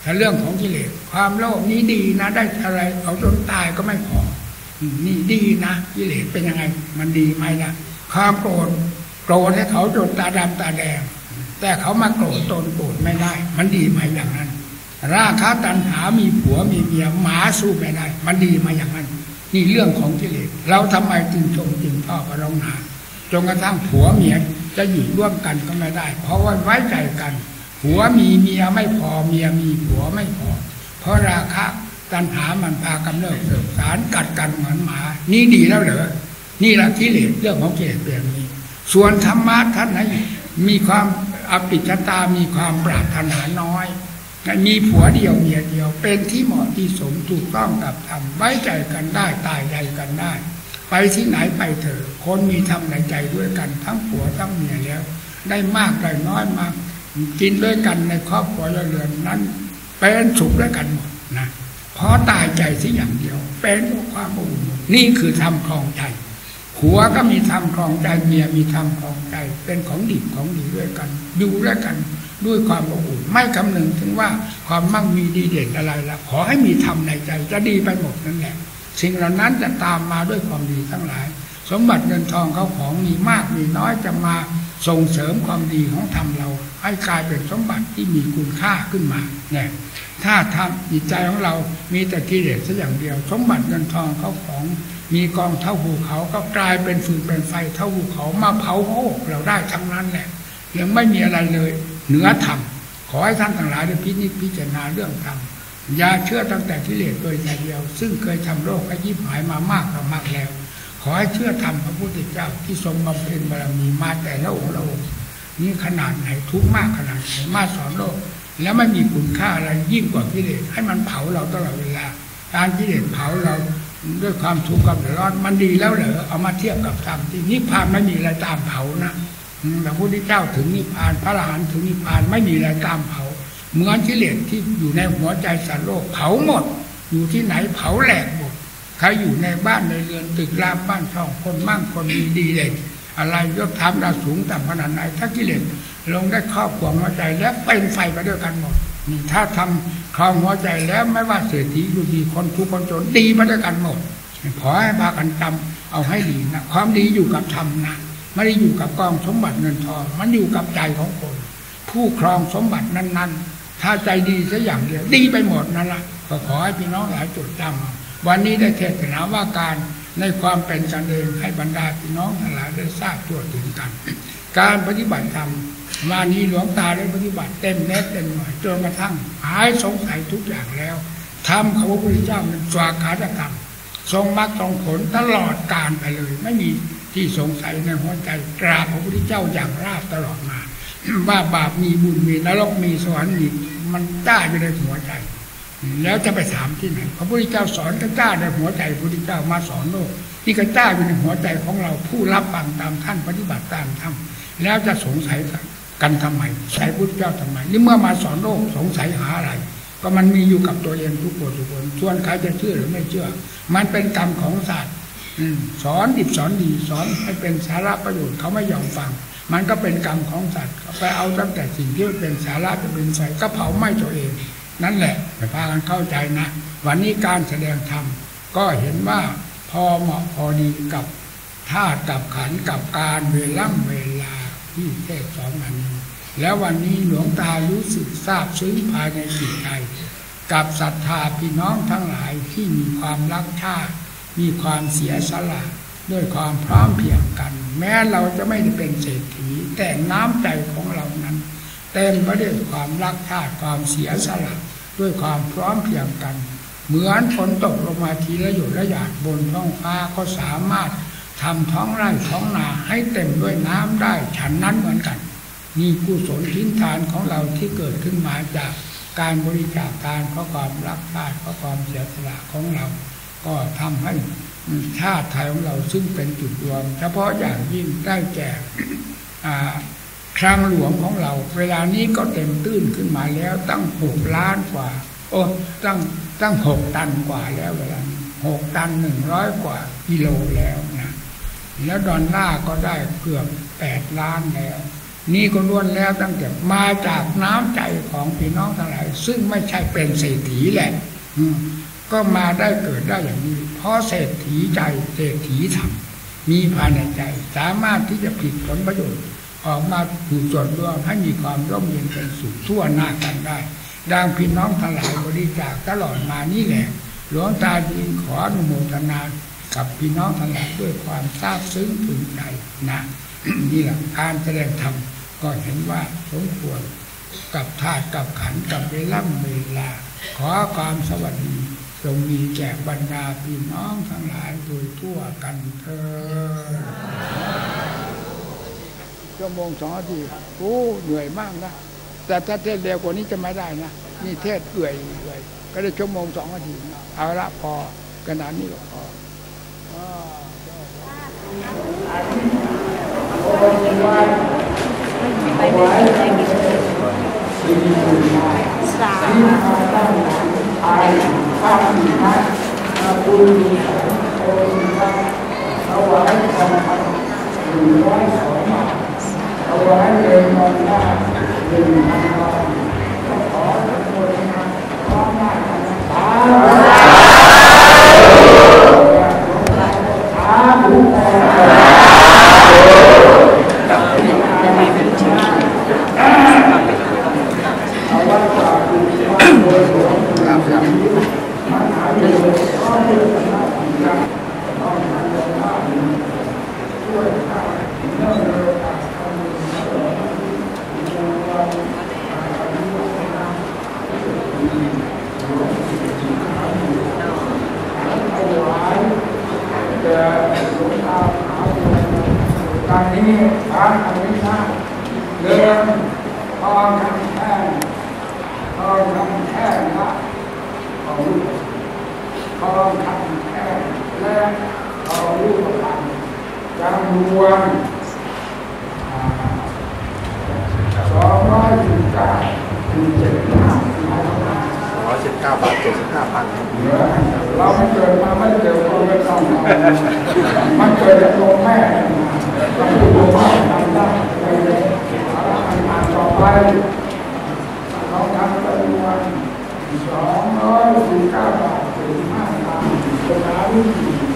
Speaker 1: ถ้าเรื่องของกิเลสความโลภนี้ดีนะได้อะไรเอาจนตายก็ไม่พอนี่ดีนะกิเลสเป็นยังไงมันดีไหมนะความโกรธให้เขาจนตาดำตาแดงแต่เขามาโกรธตนโกรธไม่ได้มันดีไหมอย่างนั้นราคะตัณหามีผัวมีเมียหมาสู้ไม่ได้มันดีไหมอย่างนั้นนี่เรื่องของกิเลสเราทำไมจึงชมจึงชอบเราหนาจนกระทั่งผัวเมียจะอยู่ร่วมกันก็ไม่ได้เพราะว่าไว้ใจกันผัวมีเมียไม่พอเมียมีผัวไม่พอเพราะราคะตัณหามันพากำเนิดเสบสารกัดกันเหมือนหมานี่ดีแล้วเหรอนี่แหละกิเลสเรื่องของกิเลสแบบนี้ส่วนธรรมะท่านให้มีความอภิชตามีความปรารถนาน้อยมีผัวเดียวเมียเดียวเป็นที่เหมาะที่สมถูกต้องกับธรรมไว้ใจกันได้ตายใจกันได้ไปที่ไหนไปเถอะคนมีธรรมในใจด้วยกันทั้งผัวทั้งเมียแล้วได้มากได้น้อยมากินด้วยกันในครอบครัวเรือนนั้นเป็นสุขด้วยกันหมดนะเพราะตายใจสิอย่างเดียวเป็นความอบอุ่นนี่คือธรรมครองใจผัวก็มีธรรมครองใจเมียมีธรรมครองใจเป็นของดีของดีด้วยกันอยู่ด้วยกันด้วยความอบอุ่นไม่คำนึงถึงว่าความมั่งมีดีเด่นอะไรละขอให้มีธรรมในใจจะดีไปหมดนั่นแหละสิ่งเหล่านั้นจะตามมาด้วยความดีทั้งหลายสมบัติเงินทองเขาของมีมากมีน้อยจะมาส่งเสริมความดีของธรรมเราให้กลายเป็นสมบัติที่มีคุณค่าขึ้นมาเนี่ยถ้าทำจิตใจของเรามีแต่กิเลสสักอย่างเดียวสมบัติเงินทองเขาของมีกองเท่าภูเขาก็กลายเป็นฟืนเป็นไฟเท่าภูเขามาเผาโลกเราได้ทั้งนั้นแหละยังไม่มีอะไรเลยเหนือธรรมขอให้ท่านทั้งหลายได้พิจารณาเรื่องธรรมอย่าเชื่อตั้งแต่กิเลสโดยใจเดียวซึ่งเคยทำโลกให้ยิบหายมามากต่อมากแล้วขอให้เชื่อธรรมพระพุทธเจ้าที่ทรงบำเพ็ญบารมีมาแต่ละองค์ละองค์นี่ขนาดไหนทุกข์มากขนาดไหนมาสอนโลกแล้วไม่มีคุณค่าอะไรยิ่งกว่ากิเลสให้มันเผาเราตลอดเวลาการกิเลสเผาเราด้วยความทุกข์กับเดือดร้อนมันดีแล้วเหรอเอามาเทียบกับธรรมที่นิพพานไม่มีอะไรตามเผานะพระพุทธเจ้าถึงนิพพานพระอรหันต์ถึงนิพพานไม่มีอะไรตามเผาเหมือนกิเลสที่อยู่ในหัวใจสัตว์โลกเผาหมดอยู่ที่ไหนเผาแหลกหมดใครอยู่ในบ้านในเรือนตึกรามบ้านช่องคนมั่งคนมีดีเลยอะไรยศถาบรรดาสูงต่ำขนาดไหนถ้ากิเลสลงได้ครอบครองหัวใจแล้วเป็นไฟไปด้วยกันหมดนี่ถ้าทำครองหัวใจแล้วไม่ว่าเศรษฐีอยู่ดีคนทุกคนจนดีไปด้วยกันหมดขอให้พากันจำเอาให้ดีนะความดีอยู่กับธรรมนะไม่ได้อยู่กับกองสมบัติเงินทองมันอยู่กับใจของคนผู้ครองสมบัตินั้นๆถ้าใจดีสักอย่างเดียวดีไปหมดนั่นแหละก็ขอให้พี่น้องหลายจดจำวันนี้ได้เทศนาว่าการในความเป็นกันเองให้บรรดาพี่น้องทั้งหลายได้ทราบทั่วถึงกันการปฏิบัติธรรมวันนี้หลวงตาได้ปฏิบัติเต็มเม็ดเต็มหน่วยจนกระทั่งหายสงสัยทุกอย่างแล้วธรรมของพระพุทธเจ้าเป็นสวากขาธรรมทรงมรรคทรงผลตลอดกาลไปเลยไม่มีที่สงสัยในหัวใจกราบพระพุทธเจ้าอย่างราบตลอดมาว่าบาปมีบุญมีนรกมีสวรรค์มีมันจ้าอยู่ในหัวใจแล้วจะไปถามที่ไหนพระพุทธเจ้าสอนก็จ้าในหัวใจพระพุทธเจ้ามาสอนโลกที่ก็จ้าอยู่ในหัวใจของเราผู้รับฟังตามท่านปฏิบัติตามท่านแล้วจะสงสัยกันทำไมใส่พระพุทธเจ้าทำไมนี่เมื่อมาสอนโลกสงสัยหาอะไรก็มันมีอยู่กับตัวเองทุกคนส่วนใครจะเชื่อหรือไม่เชื่อมันเป็นกรรมของศาสตร์สอนดิบสอนดีสอนให้เป็นสาระประโยชน์เขาไม่ยอมฟังมันก็เป็นกรรมของสัตว์ไปเอาตั้งแต่สิ่งที่เป็นสาระจะเป็นไฟก็เผาไหม้ตัวเองนั่นแหละไปพากันเข้าใจนะวันนี้การแสดงธรรมก็เห็นว่าพอเหมาะพอดีกับธาตุกับขันธ์กับการเวลาที่เทศสอนวันนี้แล้ววันนี้หลวงตารู้สึกซาบซึ้งภายในจิตใจกับศรัทธาพี่น้องทั้งหลายที่มีความรักชาติมีความเสียสละด้วยความพร้อมเพรียงกันแม้เราจะไม่ได้เป็นเศรษฐีแต่น้ำใจของเรานั้นเต็มไปด้วยความรักชาติความเสียสละด้วยความพร้อมเพรียงกันเหมือนฝนตกลงมาทีละหยดละหยาดบนท้องฟ้าก็สามารถทำท้องไร่ท้องนาให้เต็มด้วยน้ำได้ฉันนั้นเหมือนกันนี่กุศลทิ้นทานของเราที่เกิดขึ้นมาจากการบริจาคทานเพราะความรักชาติเพราะความเสียสละของเราก็ทำให้ชาติไทยของเราซึ่งเป็นจุดรวมเฉพาะอย่างยิ่งได้แก่คลังหลวงของเราเวลานี้ก็เต็มตื้นขึ้นมาแล้วตั้ง6 ล้านกว่าตั้ง6 ตันกว่าแล้วเวลา6 ตัน100 กว่ากิโลแล้วนะแล้วดอลลาร์ก็ได้เกือบ8 ล้านแล้วนี่ก็ล้วนแล้วตั้งแต่มาจากน้ำใจของพี่น้องทั้งหลายซึ่งไม่ใช่เป็นเศรษฐีแหละก็มาได้เกิดได้อย่างนี้เพราะเศรษฐีใจเศรษฐีธรรมมีภายในใจสามารถที่จะผลิตผลประโยชน์ออกมาสู่ส่วนรวมให้มีความร่มเย็นเป็นสุขทั่วหน้ากันได้ดังพี่น้องทั้งหลายบริจาคตลอดมานี่แหละหลวงตาจึงขออนุโมทนากับพี่น้องทั้งหลายด้วยความซาบซึ้งถึงใจนะ นี่แหละการแสดงธรรมก็เห็นว่าสมควรกับธาตุกับขันธ์กับเวลาขอความสวัสดีจงมีแก่บรรดาพี่น้องทั้งหลายโดยทั่วกันเถิดชั่วโมง2 นาทีโอ้เหนื่อยมากนะแต่ถ้าเทศเร็วกว่านี้จะไม่ได้นะนี่เทศเอื่อยก็ได้ชั่วโมง2 นาทีเอาละพอขนาดนี้ก็พอตอนนี้พระอริยะเดินทองคำแท่งละของลูกทองคำแท่งและทองลูกพันจำนวน
Speaker 2: 219 บาท 75 พัน
Speaker 1: เราไม่เกิดมาไม่เกิดเราไม่ต้องมันเกิดจากตัวแม่เราดูตัวแม่ทำได้เลยอ่านต่อไปเราทำจำนวน219 บาท 75 พันเป็นร้านที่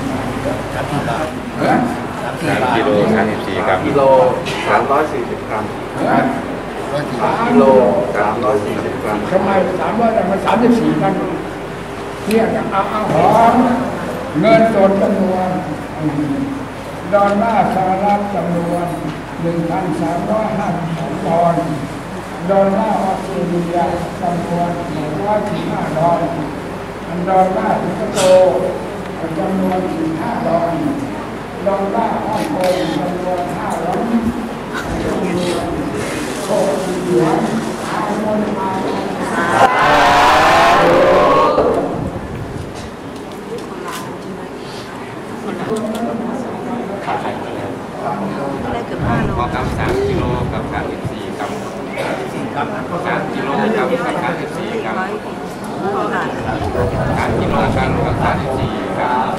Speaker 2: กิโล34 กรัมกิโล340 กรัมกิโล340 กรัม
Speaker 1: ทำไม300แต่มัน34 กันเนี่ยเอาหอมเงินสดจำนวนดอลลาร์สหรัฐจำนวน 1,352 ปอนด์ดอลลาร์ออสเตรเลียจำนวน115 ดอลลาร์ดอลลาร์สิงคโปร์จำนวน45 ดอลลาร์ดอลลาร์ฮ่องกงจำนวน500โคเหรียญเอาเงินมา
Speaker 2: พอกับ3 กิโลกับ34 กรัม3 กิโลกับ34 กรัม3 กิโลกับ34 กรัม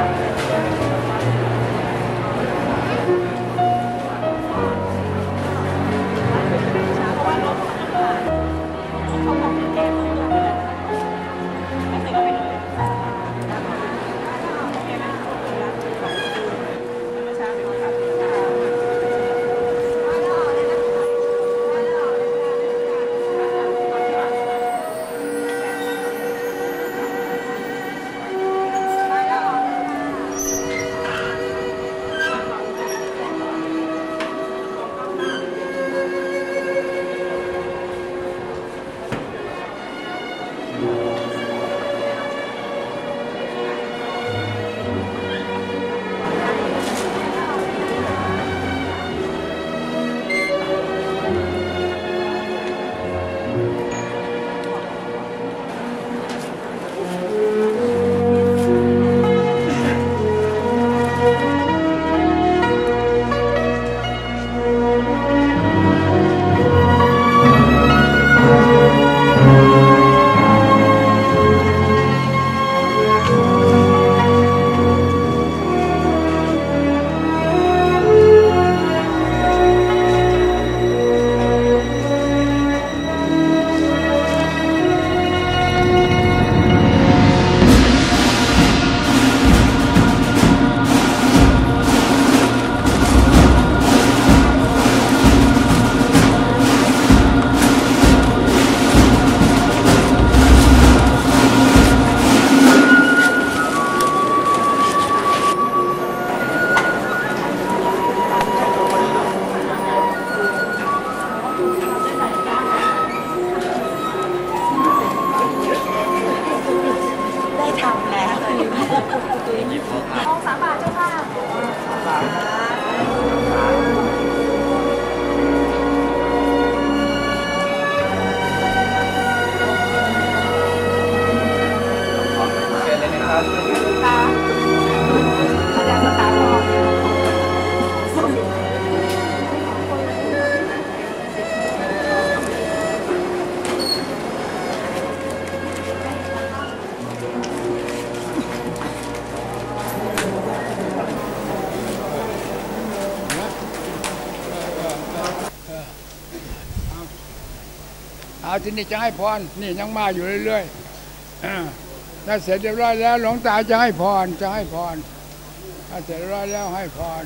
Speaker 1: ที่นี่จะให้พรนี่ยังมาอยู่เรื่อยๆถ้าเสร็จเรียบร้อยแล้วหลวงตาจะให้พรถ้าเสร็จเรียบร้อยแล้วให้พร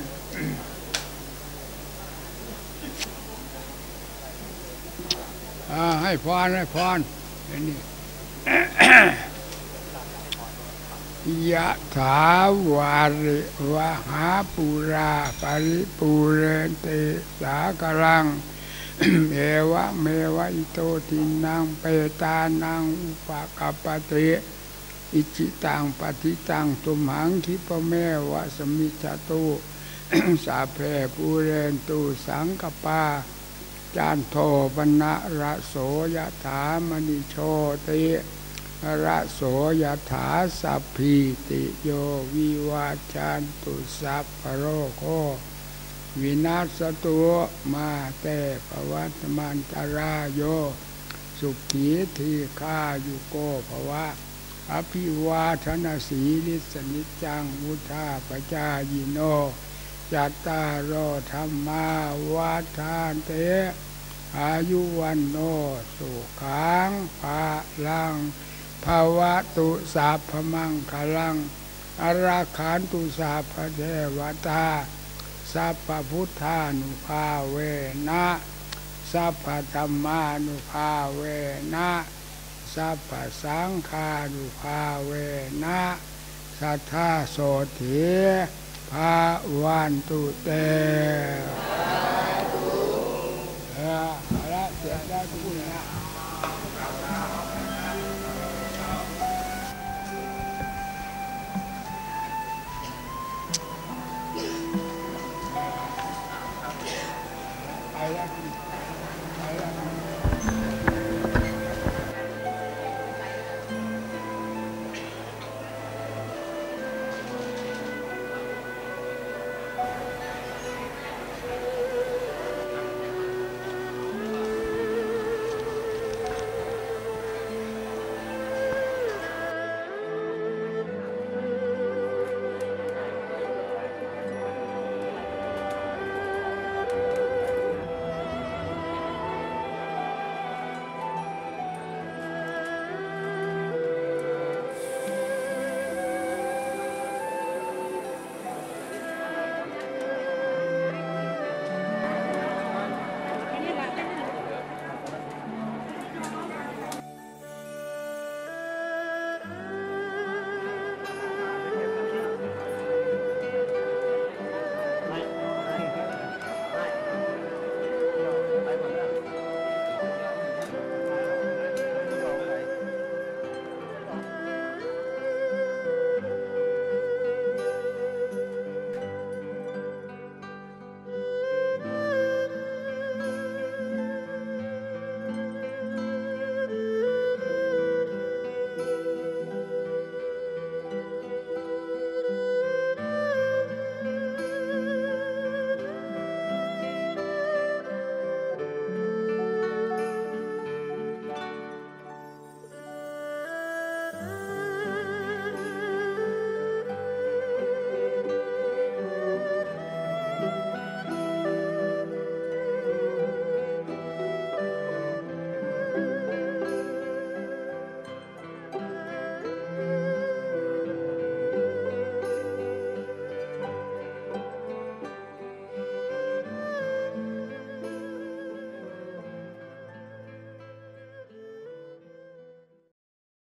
Speaker 1: ให้พรนี่ยะถาวาริวหาปุราปริปูเรนติสากลังเอวะเมวะอิโตทินังเปตานังอุปกปปติอิจิตังปฏิตังตุมหังคิปเมวะสมิจจตุสาเพปูเรนตุสังกปาจานโทปนะระโสยถามณิโชติระโสยถาสัพพิติโยวิวาจันตุสัพพโรโควินาศตุมาเตปวัตมันตรายโยสุขีทีฆายุโกภวะอภิวาทนาสีลิสนิจังมุทาปจายิโนจัตตารโอธรรมาวาทานเตอายุวันโนสุขังภาลังภาวะตุสัพพมังคลังอราคันตุสัพพเทวตาสัพพพุทธานุภาเวนะสัพพธัมมานุภาเวนะสัพพสังฆานุภาเวนะสัทธาโสถิภาวันตุเต